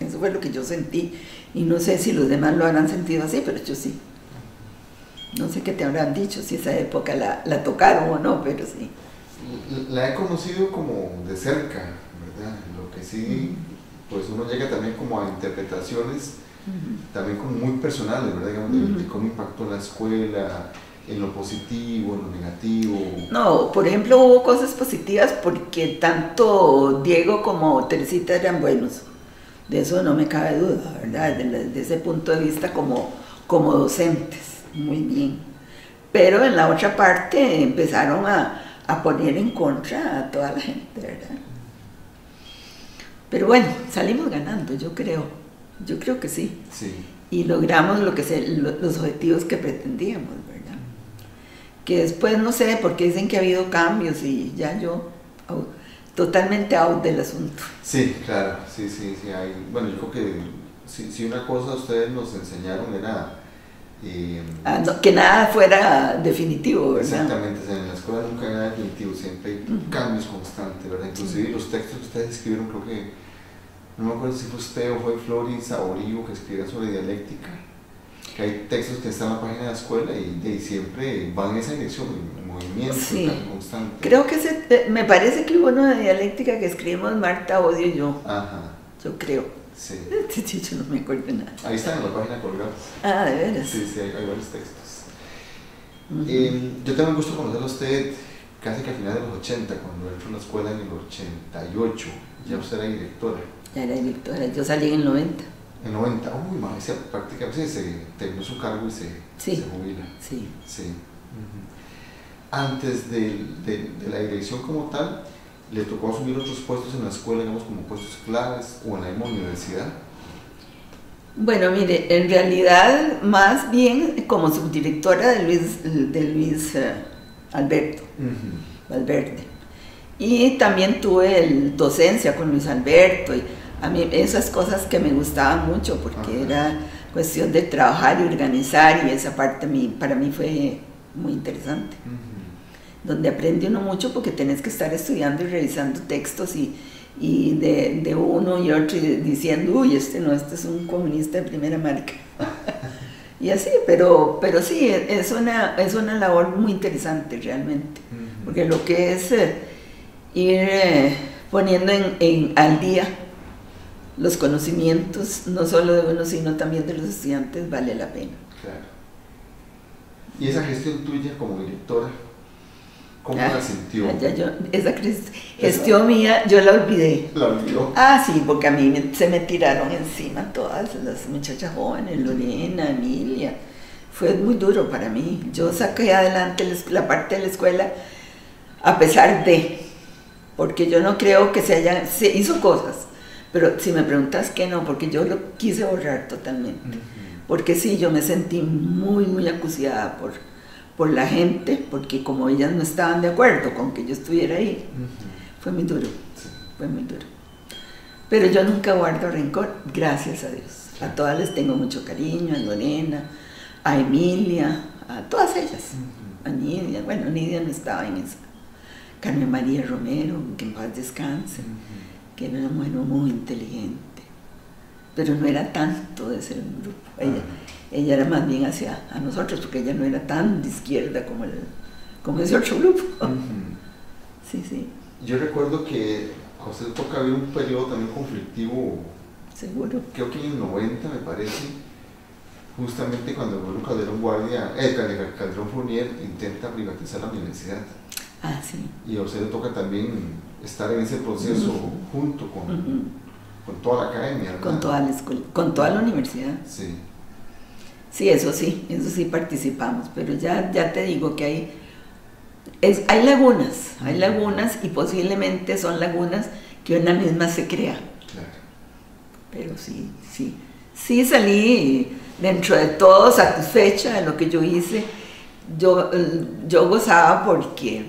Eso fue lo que yo sentí. Y no sé si los demás lo habrán sentido así, pero yo sí. No sé qué te habrán dicho, si esa época la, la tocaron o no, pero sí. La he conocido como de cerca, ¿verdad? Lo que sí, pues uno llega también como a interpretaciones uh-huh. también como muy personales, ¿verdad? Digamos, uh-huh. de, de cómo impactó la escuela, en lo positivo, en lo negativo. No, por ejemplo, hubo cosas positivas porque tanto Diego como Teresita eran buenos. De eso no me cabe duda, ¿verdad? Desde ese punto de vista como, como docentes, muy bien. Pero en la otra parte empezaron a, a poner en contra a toda la gente, ¿verdad? Pero bueno, salimos ganando, yo creo. Yo creo que sí. Sí. Y logramos lo que se, los objetivos que pretendíamos, ¿verdad? Que después no sé, porque dicen que ha habido cambios y ya yo out, totalmente out del asunto. Sí, claro, sí, sí, sí. Hay, bueno, yo creo que si, si una cosa ustedes nos enseñaron era... Eh, ah, no, que nada fuera definitivo, ¿verdad? Exactamente, o sea, en la escuela nunca hay nada definitivo, siempre hay uh-huh. cambios constantes, ¿verdad? Inclusive uh-huh. los textos que ustedes escribieron, creo que, no me acuerdo si fue usted o fue Flori Saborío que escribía sobre dialéctica, que hay textos que están en la página de la escuela y, y siempre van en esa dirección, en movimiento sí. constante. Creo que se, me parece que hubo uno de dialéctica que escribimos Marta Odio y yo. Ajá. Yo creo. Sí. Sí, yo no me acuerdo de nada. Ahí están en la página colgados. Ah, ¿de veras? Sí, sí, hay, hay varios textos. Uh-huh. eh, yo tengo el gusto de conocerlo a usted casi que a finales de los ochenta, cuando entró a la escuela en el ochenta y ocho. Ya usted era directora. Ya era directora, yo salí en el noventa. En el noventa, uy, ma, prácticamente se terminó su cargo y se, sí. se jubila. Sí. Sí. Uh-huh. Antes de, de, de la dirección como tal, ¿le tocó asumir otros puestos en la escuela, digamos, como puestos claves o en la misma universidad? Bueno, mire, en realidad, más bien como subdirectora de Luis, de Luis uh, Alberto, uh-huh. Valverde. Y también tuve el, docencia con Luis Alberto, y a mí esas cosas que me gustaban mucho, porque uh-huh. era cuestión de trabajar y organizar, y esa parte mí, para mí fue muy interesante. Uh-huh. Donde aprende uno mucho porque tenés que estar estudiando y revisando textos y, y de, de uno y otro y diciendo, uy, este no, este es un comunista de primera marca. Y así, pero, pero sí, es una, es una labor muy interesante realmente, uh-huh. porque lo que es eh, ir eh, poniendo en, en, al día los conocimientos, no solo de uno, sino también de los estudiantes, vale la pena. Claro. ¿Y esa gestión tuya como directora? ¿Cómo ah, la sintió? Ya yo, esa gestión ¿Esa? mía, yo la olvidé. ¿La olvidó? Ah, sí, porque a mí me, se me tiraron encima todas las muchachas jóvenes, Lorena, Emilia. Fue muy duro para mí. Yo saqué adelante la parte de la escuela a pesar de, porque yo no creo que se haya, se hizo cosas, pero si me preguntas que no, porque yo lo quise borrar totalmente. Uh-huh. Porque sí, yo me sentí muy, muy acuciada por... por la gente, porque como ellas no estaban de acuerdo con que yo estuviera ahí, uh-huh. fue muy duro, sí. fue muy duro. Pero yo nunca guardo rencor, gracias a Dios. Sí. A todas les tengo mucho cariño, a Lorena, a Emilia, a todas ellas, uh-huh. a Nidia, bueno, Nidia no estaba en esa, Carmen María Romero, que en paz descanse, uh-huh. que era una mujer muy inteligente, pero no era tanto de ser un grupo, ella, uh-huh. ella era más bien hacia a nosotros, porque ella no era tan de izquierda como, el, como ese otro grupo. Uh-huh. Sí, sí. Yo recuerdo que a usted toca había un periodo también conflictivo. Seguro. Creo que en el noventa, me parece, justamente cuando el gobierno Calderón Guardia, eh, Calderón Fournier intenta privatizar la universidad. Ah, sí. Y a usted le toca también estar en ese proceso uh-huh. junto con, uh-huh. con toda la academia, ¿verdad? Con toda la escuela, con toda la universidad. Sí. Sí, eso sí, eso sí participamos, pero ya, ya te digo que hay, es, hay lagunas, hay lagunas y posiblemente son lagunas que una misma se crea. Claro. Pero sí, sí, sí salí dentro de todo satisfecha de lo que yo hice. Yo, yo gozaba porque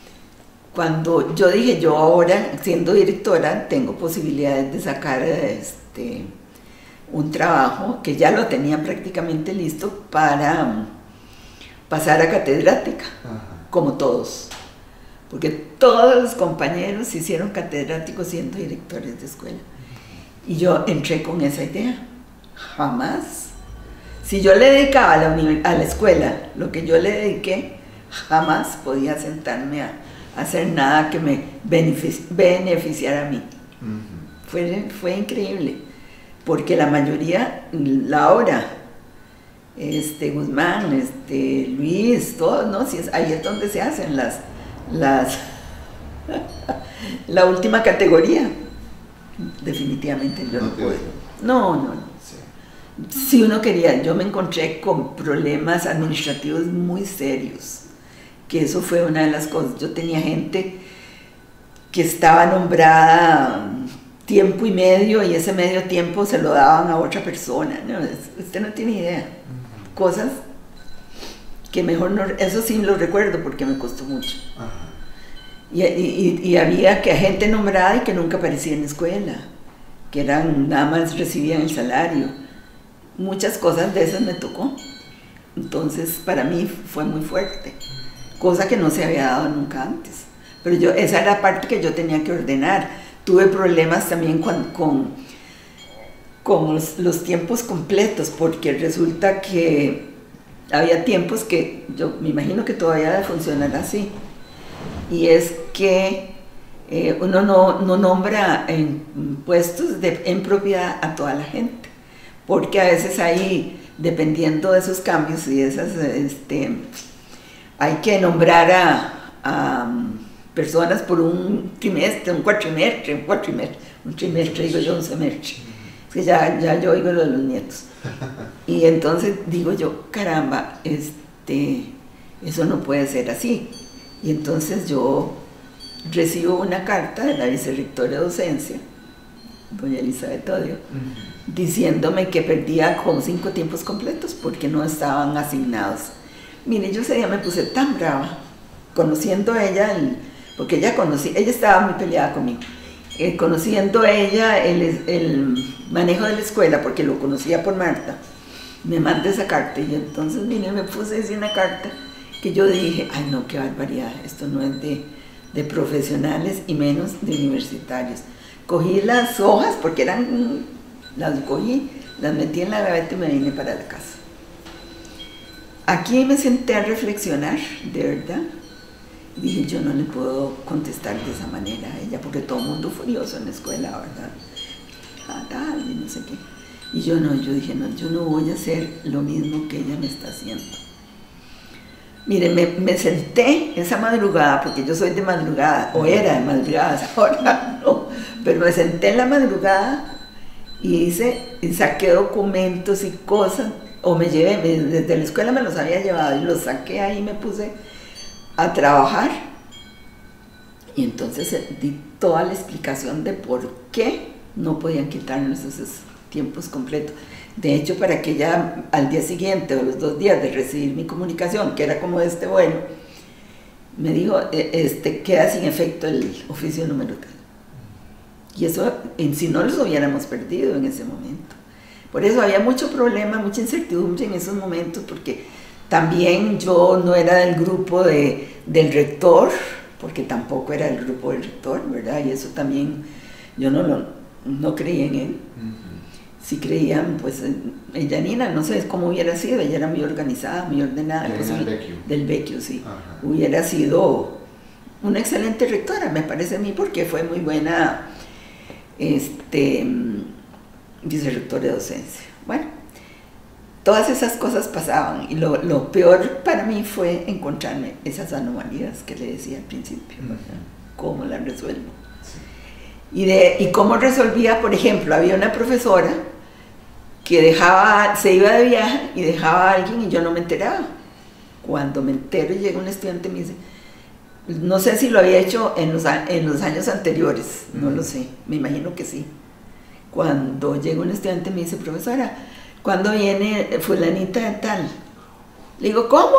cuando yo dije, yo ahora siendo directora tengo posibilidades de sacar este... un trabajo que ya lo tenía prácticamente listo para um, pasar a catedrática, uh-huh. como todos, porque todos los compañeros se hicieron catedráticos siendo directores de escuela. Uh-huh. Y yo entré con esa idea. Jamás. Si yo le dedicaba a la, a la escuela lo que yo le dediqué, jamás podía sentarme a, a hacer nada que me benefici beneficiara a mí. Uh-huh. fue, fue increíble, porque la mayoría, Laura, este, Guzmán, este, Luis, todos, ¿no? Si es, ahí es donde se hacen las, las la última categoría. Definitivamente yo no, no puedo. No, no, no. Sí. Si uno quería, yo me encontré con problemas administrativos muy serios, que eso fue una de las cosas. Yo tenía gente que estaba nombrada tiempo y medio y ese medio tiempo se lo daban a otra persona. No, usted no tiene idea. Uh-huh. Cosas que mejor no, eso sí lo recuerdo porque me costó mucho. Uh-huh. Y, y, y había que gente nombrada y que nunca aparecía en la escuela, que eran, nada más recibían el salario. Muchas cosas de esas me tocó. Entonces para mí fue muy fuerte, cosa que no se había dado nunca antes. Pero yo, esa era la parte que yo tenía que ordenar. Tuve problemas también con, con, con los, los tiempos completos, porque resulta que había tiempos que yo me imagino que todavía debe funcionar así. Y es que eh, uno no, no nombra en puestos de, en propiedad a toda la gente, porque a veces hay, dependiendo de esos cambios y de esas, este, hay que nombrar a, a personas por un trimestre, un cuatrimestre, un cuatrimestre, un trimestre, digo yo, un semestre. Es que ya, ya yo oigo lo de los nietos. Y entonces digo yo, caramba, este, eso no puede ser así. Y entonces yo recibo una carta de la vicerrectora de docencia, doña Elizabeth Odio, uh-huh. diciéndome que perdía como cinco tiempos completos porque no estaban asignados. Mire, yo ese día me puse tan brava, conociendo a ella, el, porque ella, conocí, ella estaba muy peleada conmigo, eh, conociendo a ella el, el manejo de la escuela, porque lo conocía por Marta, me manda esa carta y entonces vine, me puse a decir una carta que yo dije, ay no, qué barbaridad, esto no es de, de profesionales y menos de universitarios. Cogí las hojas, porque eran, las cogí, las metí en la gaveta y me vine para la casa. Aquí me senté a reflexionar, de verdad, y dije, yo no le puedo contestar de esa manera a ella, porque todo el mundo furioso en la escuela, ¿verdad? Fatal, y no sé qué. Y yo no, yo dije, no, yo no voy a hacer lo mismo que ella me está haciendo. Mire, me, me senté esa madrugada, porque yo soy de madrugada, o era de madrugada, ahora no, pero me senté en la madrugada y hice, y saqué documentos y cosas, o me llevé, me, desde la escuela me los había llevado y los saqué ahí y me puse a trabajar. Y entonces di toda la explicación de por qué no podían quitarnos esos tiempos completos. De hecho, para que ya al día siguiente o los dos días de recibir mi comunicación, que era como este vuelo, me dijo, este, queda sin efecto el oficio número tal. Y eso, en si no los hubiéramos perdido en ese momento. Por eso había mucho problema, mucha incertidumbre en esos momentos, porque también yo no era del grupo de, del rector, porque tampoco era del grupo del rector, ¿verdad? Y eso también, yo no, lo, no creía en él. Uh-huh. Si creían, pues, en Janina, no sé cómo hubiera sido, ella era muy organizada, muy ordenada. Pues, del Vecchio. Del Vecchio, sí. Ajá. Hubiera sido una excelente rectora, me parece a mí, porque fue muy buena este, vicerrectora de docencia. Bueno, todas esas cosas pasaban y lo, lo peor para mí fue encontrarme esas anomalías que le decía al principio, ¿verdad? ¿Cómo las resuelvo? Sí. Y, de, y cómo resolvía, por ejemplo, había una profesora que dejaba, se iba de viaje y dejaba a alguien y yo no me enteraba. Cuando me entero y llega un estudiante y me dice, no sé si lo había hecho en los, en los años anteriores, no uh-huh. lo sé, me imagino que sí. Cuando llega un estudiante y me dice, profesora, ¿cuándo viene fulanita de tal? Le digo, ¿cómo?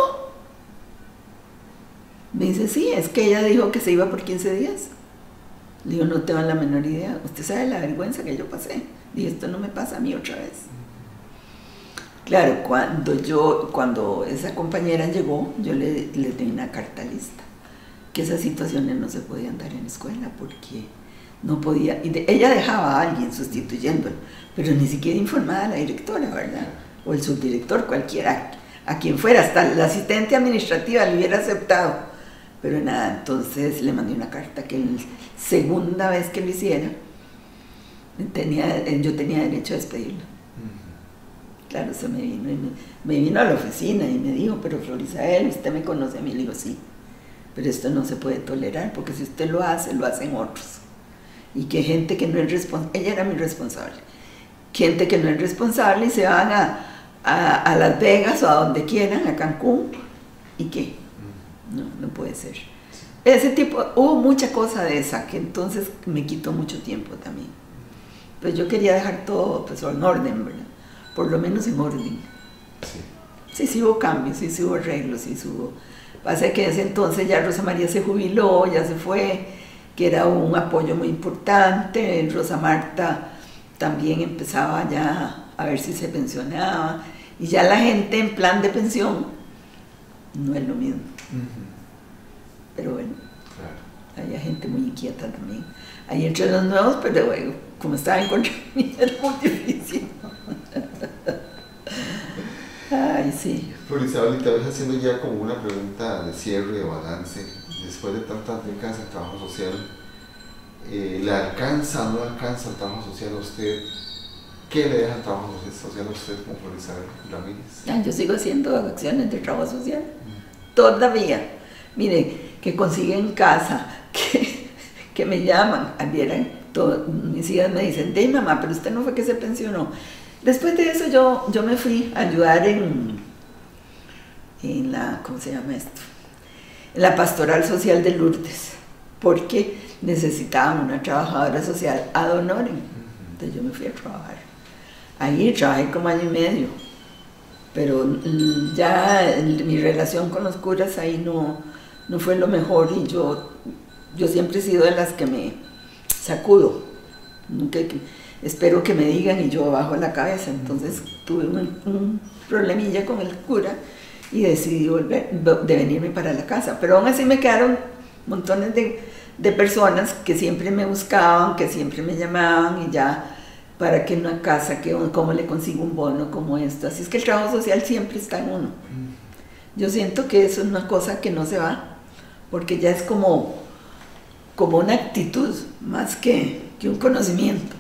Me dice, sí, es que ella dijo que se iba por quince días. Le digo, no tengo la menor idea. Usted sabe la vergüenza que yo pasé. Dije, esto no me pasa a mí otra vez. Claro, cuando yo, cuando esa compañera llegó, yo le, le di una carta lista, que esas situaciones no se podían dar en la escuela, porque no podía, y de, ella dejaba a alguien sustituyéndolo, pero ni siquiera informaba a la directora, ¿verdad? O el subdirector, cualquiera, a quien fuera, hasta la asistente administrativa le hubiera aceptado, pero nada. Entonces le mandé una carta que la segunda vez que lo hiciera, tenía, yo tenía derecho a despedirlo. Uh-huh. Claro, se me vino, y me, me vino a la oficina y me dijo, pero Flor Isabel, usted me conoce a mí. Le digo, sí, pero esto no se puede tolerar, porque si usted lo hace, lo hacen otros. Y que gente que no es responsable, ella era mi responsable, gente que no es responsable y se van a, a, a Las Vegas o a donde quieran, a Cancún, ¿y qué? No, no puede ser. Ese tipo, hubo mucha cosa de esa que entonces me quitó mucho tiempo también. Pues yo quería dejar todo pues, en orden, ¿verdad? Por lo menos en orden. Sí, sí, sí hubo cambios, sí, sí hubo arreglos, sí, sí hubo. Pasa que en ese entonces ya Rosa María se jubiló, ya se fue, que era un apoyo muy importante. Rosa Marta también empezaba ya a ver si se pensionaba, y ya la gente en plan de pensión no es lo mismo. Uh-huh. Pero bueno, claro, había gente muy inquieta también ahí entre los nuevos, pero bueno, como estaba en contra de mí era muy difícil. Ay, sí. Pero Isabel, te vas haciendo ya como una pregunta de cierre, de balance, después de tantas décadas de trabajo social, eh, ¿le alcanza o no alcanza el trabajo social a usted? ¿Qué le deja el trabajo social a usted como Flor Isabel Ramírez? Ah, yo sigo haciendo acciones de trabajo social, mm. todavía. Mire, que consiguen casa, que, que me llaman, vieran, todo, mis hijas me dicen, de mamá, pero usted no fue que se pensionó. Después de eso yo, yo me fui a ayudar en, en la, ¿cómo se llama esto? En la pastoral social de Lourdes, porque necesitaban una trabajadora social ad honorem. Entonces yo me fui a trabajar. Ahí trabajé como año y medio, pero ya mi relación con los curas ahí no, no fue lo mejor, y yo, yo siempre he sido de las que me sacudo. Nunca, espero que me digan y yo bajo la cabeza. Entonces tuve un, un problemilla con el cura y decidí volver, de venirme para la casa, pero aún así me quedaron montones de, de personas que siempre me buscaban, que siempre me llamaban, y ya, para que una casa, que cómo le consigo un bono como esto. Así es que el trabajo social siempre está en uno. Yo siento que eso es una cosa que no se va, porque ya es como, como una actitud más que, que un conocimiento.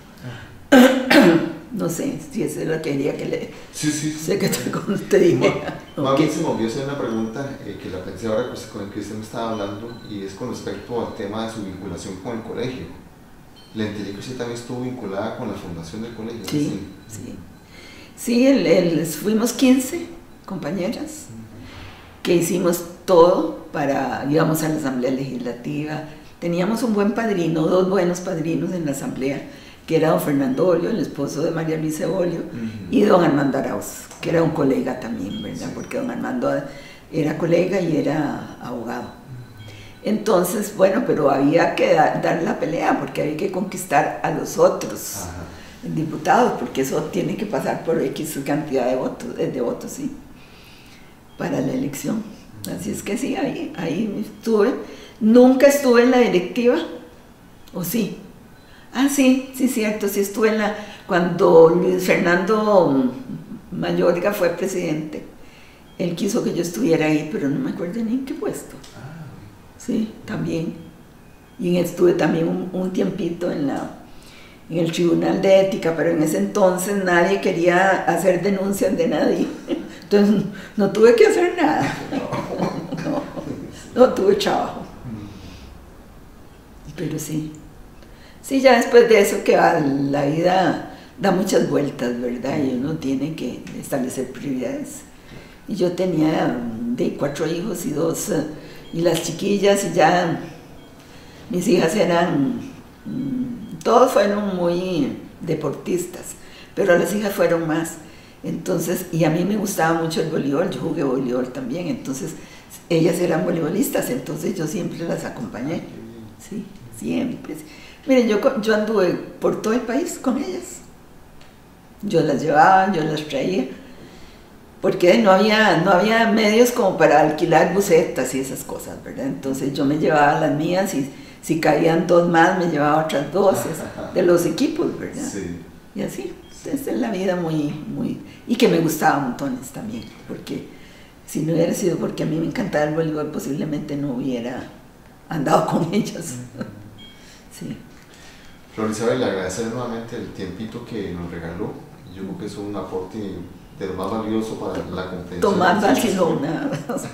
No sé si eso es lo que quería que le... Sí, sí. Sé que te, te dije. Más bien se me olvidó hacer una pregunta eh, que la pensé ahora pues, con el que usted me estaba hablando, y es con respecto al tema de su vinculación con el colegio. Le entendí que usted también estuvo vinculada con la fundación del colegio. Sí, sí. Sí, el, el, fuimos quince compañeras uh-huh. que hicimos todo para, íbamos a la asamblea legislativa. Teníamos un buen padrino, dos buenos padrinos en la asamblea, que era don Fernando Olio, el esposo de María Luisa Olio, uh-huh. y don Armando Arauz, que era un colega también, ¿verdad? Sí. Porque don Armando era colega y era abogado. Entonces, bueno, pero había que da, dar la pelea, porque había que conquistar a los otros Ajá. diputados, porque eso tiene que pasar por X cantidad de votos, de votos, sí, para la elección. Así es que sí, ahí, ahí estuve. Nunca estuve en la directiva, ¿o sí? Ah, sí, sí, cierto, sí estuve en la... Cuando Luis Fernando Mayorga fue presidente, él quiso que yo estuviera ahí, pero no me acuerdo ni en qué puesto. Sí, también. Y estuve también un, un tiempito en, la, en el Tribunal de Ética, pero en ese entonces nadie quería hacer denuncias de nadie. Entonces no tuve que hacer nada. No, no tuve trabajo. Pero sí. Sí, ya después de eso que va, la vida da muchas vueltas, ¿verdad? Y uno tiene que establecer prioridades. Y yo tenía de cuatro hijos y dos... y las chiquillas, y ya mis hijas eran, todos fueron muy deportistas, pero las hijas fueron más. Entonces, y a mí me gustaba mucho el voleibol, yo jugué voleibol también, entonces ellas eran voleibolistas, entonces yo siempre las acompañé, sí, siempre. Miren, yo, yo anduve por todo el país con ellas, yo las llevaba, yo las traía, porque no había, no había medios como para alquilar busetas y esas cosas, ¿verdad? Entonces yo me llevaba las mías y si caían dos más me llevaba otras dos, de los equipos, ¿verdad? Sí. Y así, esa es la vida muy, muy, y que me gustaba montones también, porque si no hubiera sido porque a mí me encantaba el voleibol, posiblemente no hubiera andado con ellas. Sí. Flor Isabel, le agradecer nuevamente el tiempito que nos regaló. Yo creo que es un aporte de lo más valioso para la comprensión. Tomás Barcelona.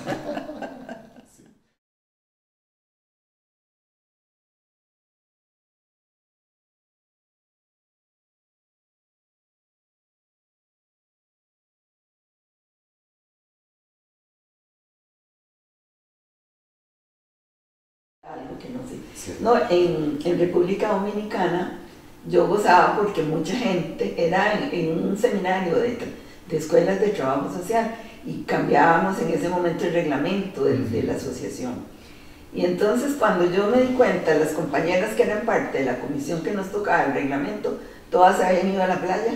Algo que no sé. Sí. No, en, en República Dominicana yo gozaba porque mucha gente era en, en un seminario de, de escuelas de trabajo social y cambiábamos en ese momento el reglamento de, de la asociación. Y entonces cuando yo me di cuenta, las compañeras que eran parte de la comisión que nos tocaba el reglamento, todas se habían ido a la playa.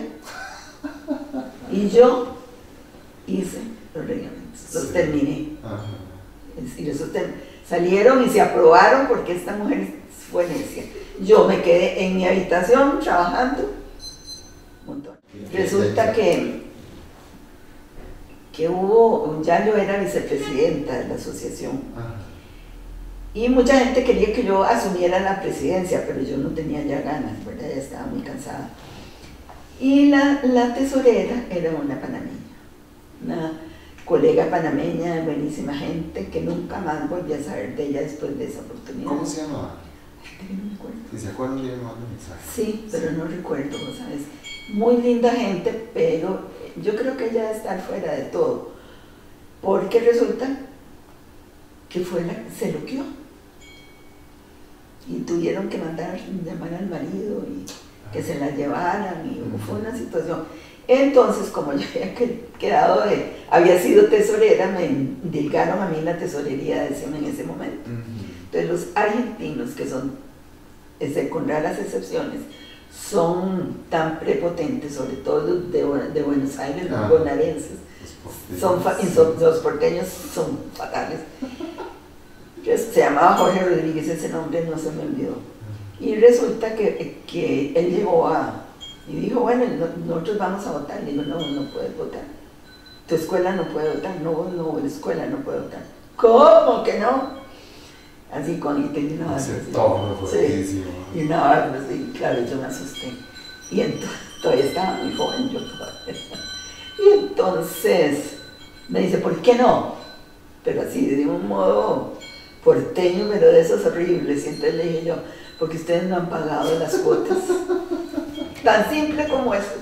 Y yo hice los reglamentos, los sí. terminé. Ajá. Y los terminé. Salieron y se aprobaron porque esta mujer fue necia. Yo me quedé en mi habitación trabajando un montón. Resulta que, que hubo, ya yo era vicepresidenta de la asociación. Y mucha gente quería que yo asumiera la presidencia, pero yo no tenía ya ganas, ¿verdad? Ya estaba muy cansada. Y la, la tesorera era una panameña, una colega panameña, buenísima gente, que nunca más volví a saber de ella después de esa oportunidad. ¿Cómo se llamaba? Ay, no me acuerdo. Si se acuerdan, le mando un mensaje. Sí, pero sí. no recuerdo, ¿sabes? Muy linda gente, pero yo creo que ella está fuera de todo, porque resulta que fue la, se loqueó. Y tuvieron que mandar, llamar al marido y que se la llevaran, y uh-huh. fue una situación. Entonces, como yo había quedado de, había sido tesorera, me indicaron a mí la tesorería de SEMA en ese momento. Uh-huh. Entonces, los argentinos, que son, con raras excepciones, son tan prepotentes, sobre todo los de, de Buenos Aires, los ah, bonaerenses, son, son, los porteños son fatales. Se llamaba Jorge Rodríguez, ese nombre no se me olvidó. Y resulta que, que él llegó a... Y dijo, bueno, no, nosotros vamos a votar. Le digo, no, no puedes votar. Tu escuela no puede votar. No, no, la escuela no puede votar. ¿Cómo que no? Así con y tenía una barba así. Sí, y una barba así, claro, yo me asusté. Y entonces, todavía estaba muy joven yo todavía. Y entonces me dice, ¿por qué no? Pero así, de un modo porteño, pero de esos horribles. Y entonces le dije yo, porque ustedes no han pagado las cuotas. Tan simple como eso.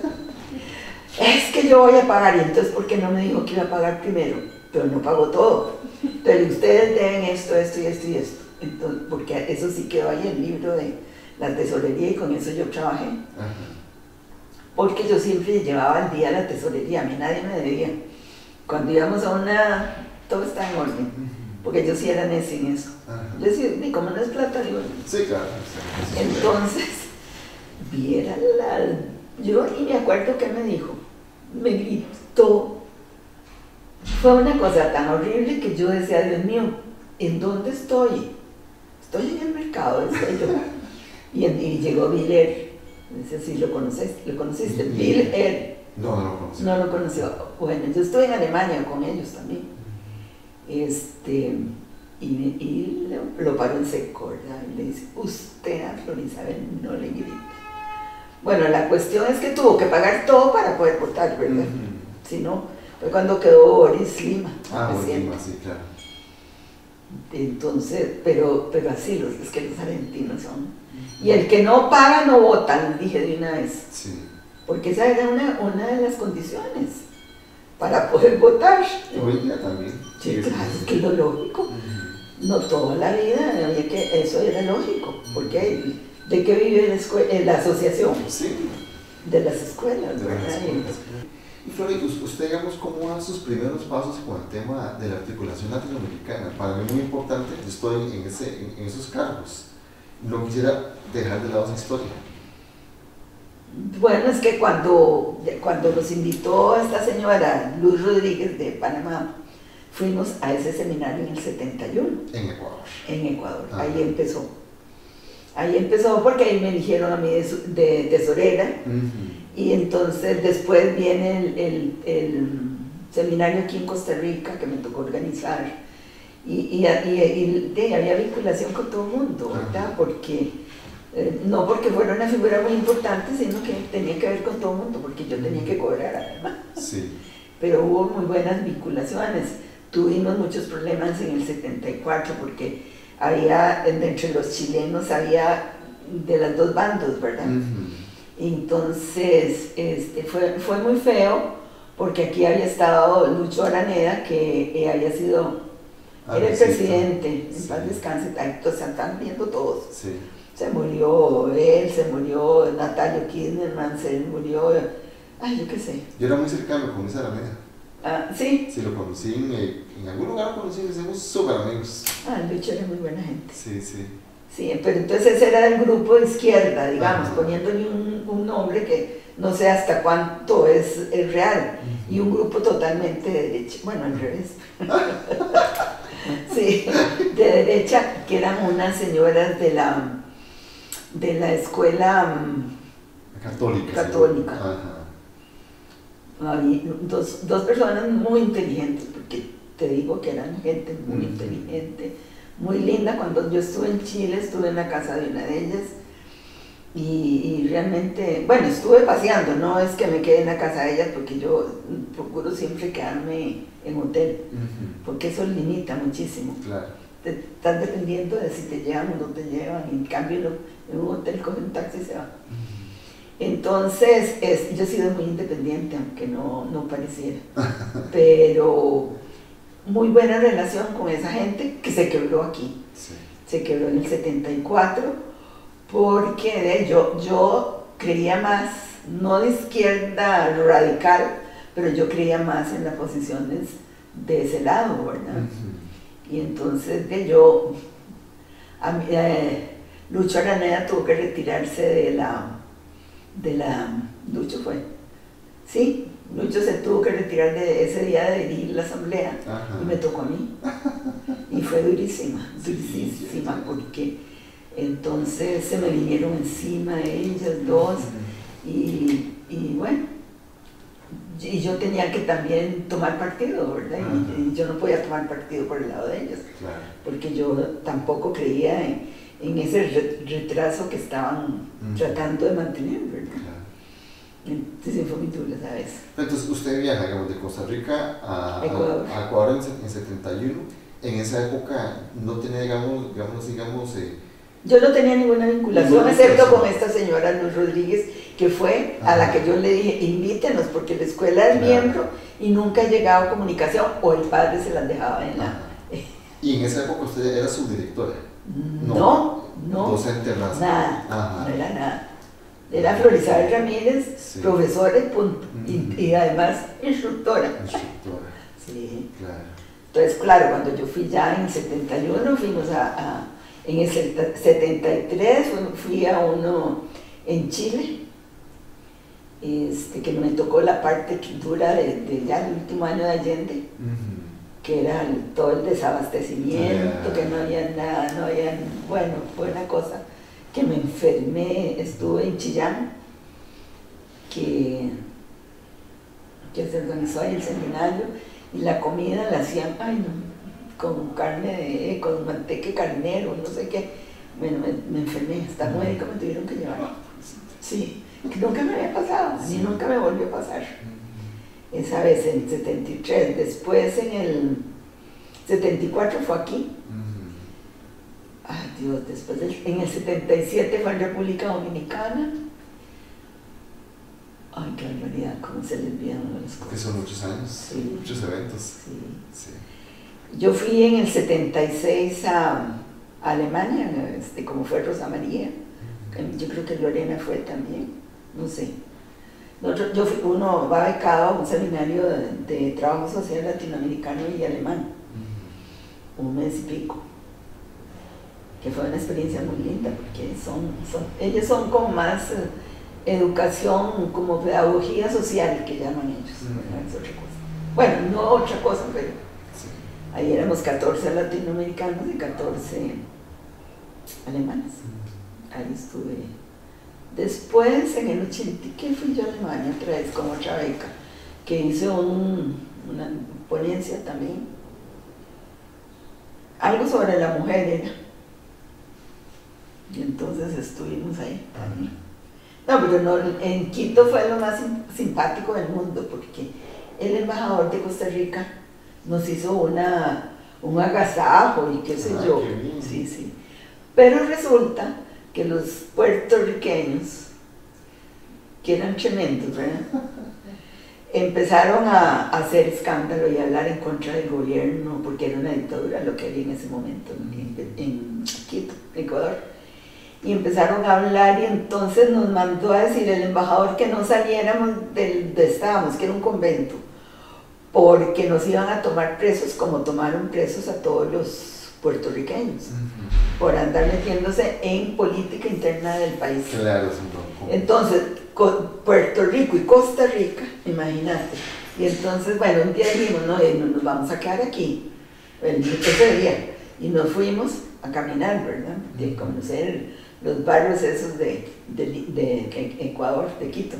Es que yo voy a pagar, y entonces ¿por qué no me dijo que iba a pagar primero? Pero no pagó todo. Entonces ustedes deben esto, esto y esto y esto. Entonces, porque eso sí quedó ahí en el libro de la tesorería y con eso yo trabajé. Ajá. Porque yo siempre llevaba al día la tesorería, a mí nadie me debía. Cuando íbamos a una, todo está en orden. Porque yo sí era necia en eso. Ajá. Yo decía, ni como no es plata, digo. Sí, claro. Entonces, viera la... Yo y me acuerdo que me dijo, me gritó. Fue una cosa tan horrible que yo decía, Dios mío, ¿en dónde estoy? Estoy en el mercado, decía yo. Y, en, y llegó Bill Air. Dice, sí, ¿lo conoces? ¿Lo conociste? Bill Air. No, no lo conocí. No lo conoció. Bueno, yo estuve en Alemania con ellos también. Este, y, y lo, lo paró en seco, ¿verdad? Y le dice, usted a Flor Isabel no le grita. Bueno, la cuestión es que tuvo que pagar todo para poder votar, ¿verdad? Uh-huh. Si no, fue cuando quedó Boris Lima. Ah, Boris Lima, sí, claro. Entonces, pero, pero así, los, es que los argentinos son. Uh-huh. Y el que no paga no vota, les dije de una vez. Sí. Porque esa era una, una de las condiciones para poder votar. Hoy día también. Sí, claro, es que es lo lógico. Uh-huh. No toda la vida, había que, eso era lógico, porque ¿de qué vive la, escuela, la asociación? Sí. De las escuelas, de ¿verdad? Las escuelas. Y Flor, usted, digamos, ¿cómo dan sus primeros pasos con el tema de la articulación latinoamericana? Para mí es muy importante, yo estoy en, ese, en, en esos cargos. No quisiera dejar de lado esa historia. Bueno, es que cuando, cuando nos invitó esta señora Luz Rodríguez de Panamá, fuimos a ese seminario en el setenta y uno. En Ecuador. En Ecuador, ah. Ahí empezó. Ahí empezó porque ahí me eligieron a mí de, de tesorera. Uh-huh. Y entonces después viene el, el, el seminario aquí en Costa Rica que me tocó organizar. Y, y, y, y, y había vinculación con todo el mundo, ¿verdad? Uh-huh. Porque, eh, no porque fuera una figura muy importante, sino que tenía que ver con todo el mundo, porque yo tenía que cobrar además. Sí. Pero hubo muy buenas vinculaciones. Tuvimos muchos problemas en el setenta y cuatro porque había, entre los chilenos, había de las dos bandos, ¿verdad? Uh-huh. Entonces, este, fue, fue muy feo, porque aquí había estado Lucho Araneda, que eh, había sido, ah, era el sí, presidente, sí. En paz descanse, entonces se están viendo todos. Sí. Se murió él, se murió Natalio Kirchnerman, se murió, ay, yo qué sé. Yo era muy cercano con esa Araneda. Ah, ¿sí? Sí, lo conocí, en, en algún lugar lo conocí, nos hicimos súper amigos. Ah, Lucho era muy buena gente. Sí, sí. Sí, pero entonces ese era el grupo de izquierda, digamos, ajá, poniéndole un, un nombre que no sé hasta cuánto es, es real, uh-huh, y un grupo totalmente de derecha, bueno, al revés. Sí, de derecha, que eran unas señoras de la, de la escuela católica. católica. Sí. Ajá. Dos, dos personas muy inteligentes, porque te digo que eran gente muy uh-huh, inteligente, muy linda. Cuando yo estuve en Chile, estuve en la casa de una de ellas y, y realmente, bueno, estuve paseando, no es que me quede en la casa de ellas, porque yo procuro siempre quedarme en hotel, uh-huh, porque eso limita muchísimo. Claro. Te, estás dependiendo de si te llevan o no te llevan, en cambio en un hotel cogen un taxi y se va. Uh-huh. Entonces, es, yo he sido muy independiente, aunque no, no pareciera, pero muy buena relación con esa gente que se quebró aquí. Sí. Se quebró en el setenta y cuatro, porque de, yo, yo creía más, no de izquierda radical, pero yo creía más en las posiciones de ese lado, ¿verdad? Uh-huh. Y entonces de yo, a mí, eh, Lucho Araneda tuvo que retirarse de la... de la, Lucho fue, sí, Lucho se tuvo que retirar de ese día de dirigir la asamblea. Ajá. Y me tocó a mí, y fue durísima, durísima, sí, porque entonces se me vinieron encima ellas dos, y, y bueno, y yo tenía que también tomar partido, ¿verdad? Y, y yo no podía tomar partido por el lado de ellos, claro, porque yo tampoco creía en, en ese retraso que estaban uh-huh, tratando de mantener, ¿verdad? Claro. Entonces fue muy duro, ¿sabes? Entonces usted viaja, digamos, de Costa Rica a Ecuador, a, a Ecuador en, en setenta y uno. En esa época no tenía, digamos, digamos, digamos eh, yo no tenía ninguna vinculación, excepto con esta señora Luz Rodríguez, que fue ajá, a la que yo le dije, invítenos, porque la escuela es claro, miembro y nunca ha llegado a comunicación, o el padre se las dejaba en la... ¿Y en esa época usted era subdirectora? No, no, no, docente más. Nada, ajá, no era nada. Era Florizabel Ramírez, sí, profesora y punto, uh-huh, y, y además instructora. Instructora. Sí. Claro. Entonces, claro, cuando yo fui ya en el setenta y uno, fuimos a, a en el setenta y tres fui a uno en Chile, este, que me tocó la parte dura de, de ya el último año de Allende, uh-huh, que era el, todo el desabastecimiento, yeah, que no había nada, no había, bueno, fue una cosa que me enfermé. Estuve en Chillán, que, que se organizó ahí el seminario, y la comida la hacían, ay no, con carne de, con manteca de carnero, no sé qué. Bueno, me, me enfermé, hasta uh-huh, médico me tuvieron que llevar. Sí, que nunca me había pasado, sí, ni nunca me volvió a pasar. Uh-huh. Esa vez en el setenta y tres, después en el setenta y cuatro fue aquí. Uh-huh. Ay Dios, después del, en el setenta y siete fue en República Dominicana. Ay, qué barbaridad, cómo se les olvidan las cosas. Que son muchos años, sí, muchos eventos. Sí. Sí. Yo fui en el setenta y seis a, a Alemania, este, como fue Rosa María. Uh-huh. Yo creo que Lorena fue también, no sé. Nosotros, yo fui, uno va becado a un seminario de, de trabajo social latinoamericano y alemán, uh-huh, un mes y pico, que fue una experiencia muy linda, porque son, son ellos son como más eh, educación, como pedagogía social que llaman ellos, uh-huh, es otra cosa. Bueno, no otra cosa, pero sí, ahí éramos catorce latinoamericanos y catorce alemanes. Uh-huh. ahí estuve. Después, en el ochenta, ¿qué fui yo a Alemania otra vez con otra beca? Que hice un, una ponencia también. Algo sobre la mujer era. Y entonces estuvimos ahí. ahí. No, pero no, en Quito fue lo más simpático del mundo, porque el embajador de Costa Rica nos hizo una, un agasajo y qué sé ah, yo. Qué sí, sí. Pero resulta que los puertorriqueños, que eran tremendos, ¿verdad? Empezaron a, a hacer escándalo y a hablar en contra del gobierno, porque era una dictadura lo que había en ese momento en, en Quito, Ecuador. Y empezaron a hablar y entonces nos mandó a decir el embajador que no saliéramos de donde estábamos, que era un convento, porque nos iban a tomar presos como tomaron presos a todos los puertorriqueños, uh-huh. por andar metiéndose en política interna del país. Claro, entonces, Puerto Rico y Costa Rica, imagínate. Y entonces, bueno, un día dijimos, no, no nos vamos a quedar aquí, el ese día, y nos fuimos a caminar, ¿verdad? De conocer los barrios esos de, de, de, de Ecuador, de Quito,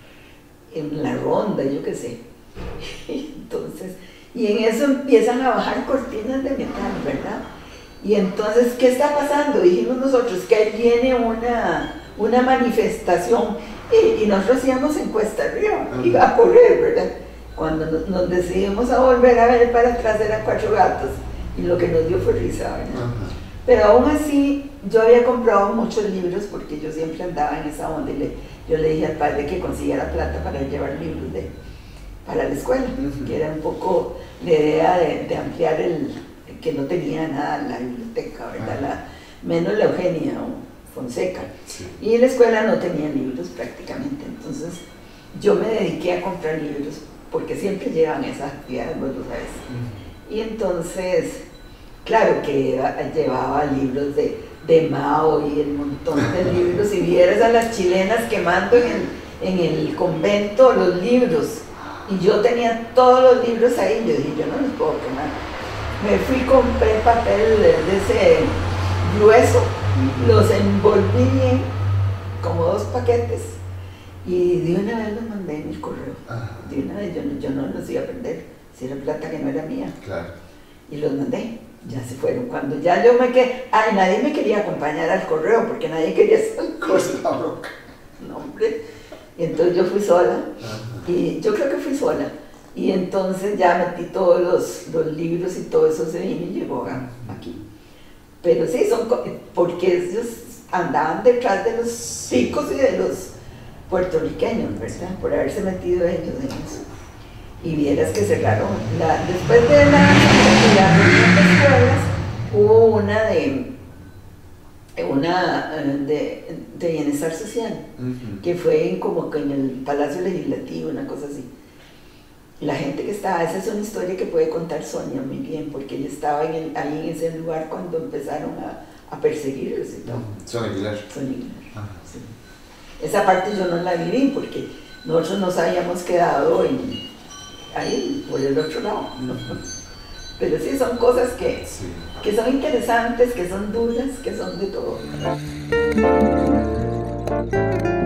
en la ronda, yo qué sé. Entonces, y en eso empiezan a bajar cortinas de metal, ¿verdad? Y entonces, ¿qué está pasando? Dijimos nosotros que ahí viene una, una manifestación y, y nosotros íbamos en cuesta arriba, iba a correr, ¿verdad? Cuando nos, nos decidimos a volver a ver para atrás eran cuatro gatos y lo que nos dio fue risa, ¿verdad? Uh-huh. Pero aún así, yo había comprado muchos libros porque yo siempre andaba en esa onda y le, yo le dije al padre que consiguiera plata para llevar libros de, para la escuela, uh-huh. que era un poco la idea de, de ampliar el, que no tenía nada la biblioteca, ¿verdad? Uh-huh. La, menos la Eugenia o Fonseca. Sí. Y la escuela no tenía libros prácticamente, entonces yo me dediqué a comprar libros porque siempre llevan esas actividades, vos lo sabes. Uh-huh. Y entonces, claro que llevaba libros de, de Mao y el montón de libros, y vieras a las chilenas quemando en el, en el convento los libros, y yo tenía todos los libros ahí, yo dije, yo no los puedo quemar. Me fui, compré papel de, de ese grueso, los envolví bien, como dos paquetes, y de una vez los mandé en el correo. De una vez, yo, yo no los iba a perder, si era plata que no era mía. Claro. Y los mandé, ya se fueron. Cuando ya yo me quedé, ay, nadie me quería acompañar al correo, porque nadie quería hacer el correo. No, hombre. Y entonces yo fui sola, uh-huh. y yo creo que fui sola. Y entonces ya metí todos los, los libros y todo eso se vino y llegó aquí. Pero sí, son porque ellos andaban detrás de los picos y de los puertorriqueños, ¿verdad? Por haberse metido ellos en eso. Y vieras que cerraron, la, después de la, de la reunión de escuelas, hubo una de, una de, de bienestar social, uh-huh. que fue como que en el Palacio Legislativo, una cosa así. La gente que estaba, esa es una historia que puede contar Sonia muy bien, porque ella estaba en el, ahí en ese lugar cuando empezaron a, a perseguirlos y todo. Sonia Aguilar. Sonia Aguilar, sí. Esa parte yo no la viví porque nosotros nos habíamos quedado en, ahí, por el otro lado. ¿No? Pero sí, son cosas que, sí. que son interesantes, que son duras, que son de todo.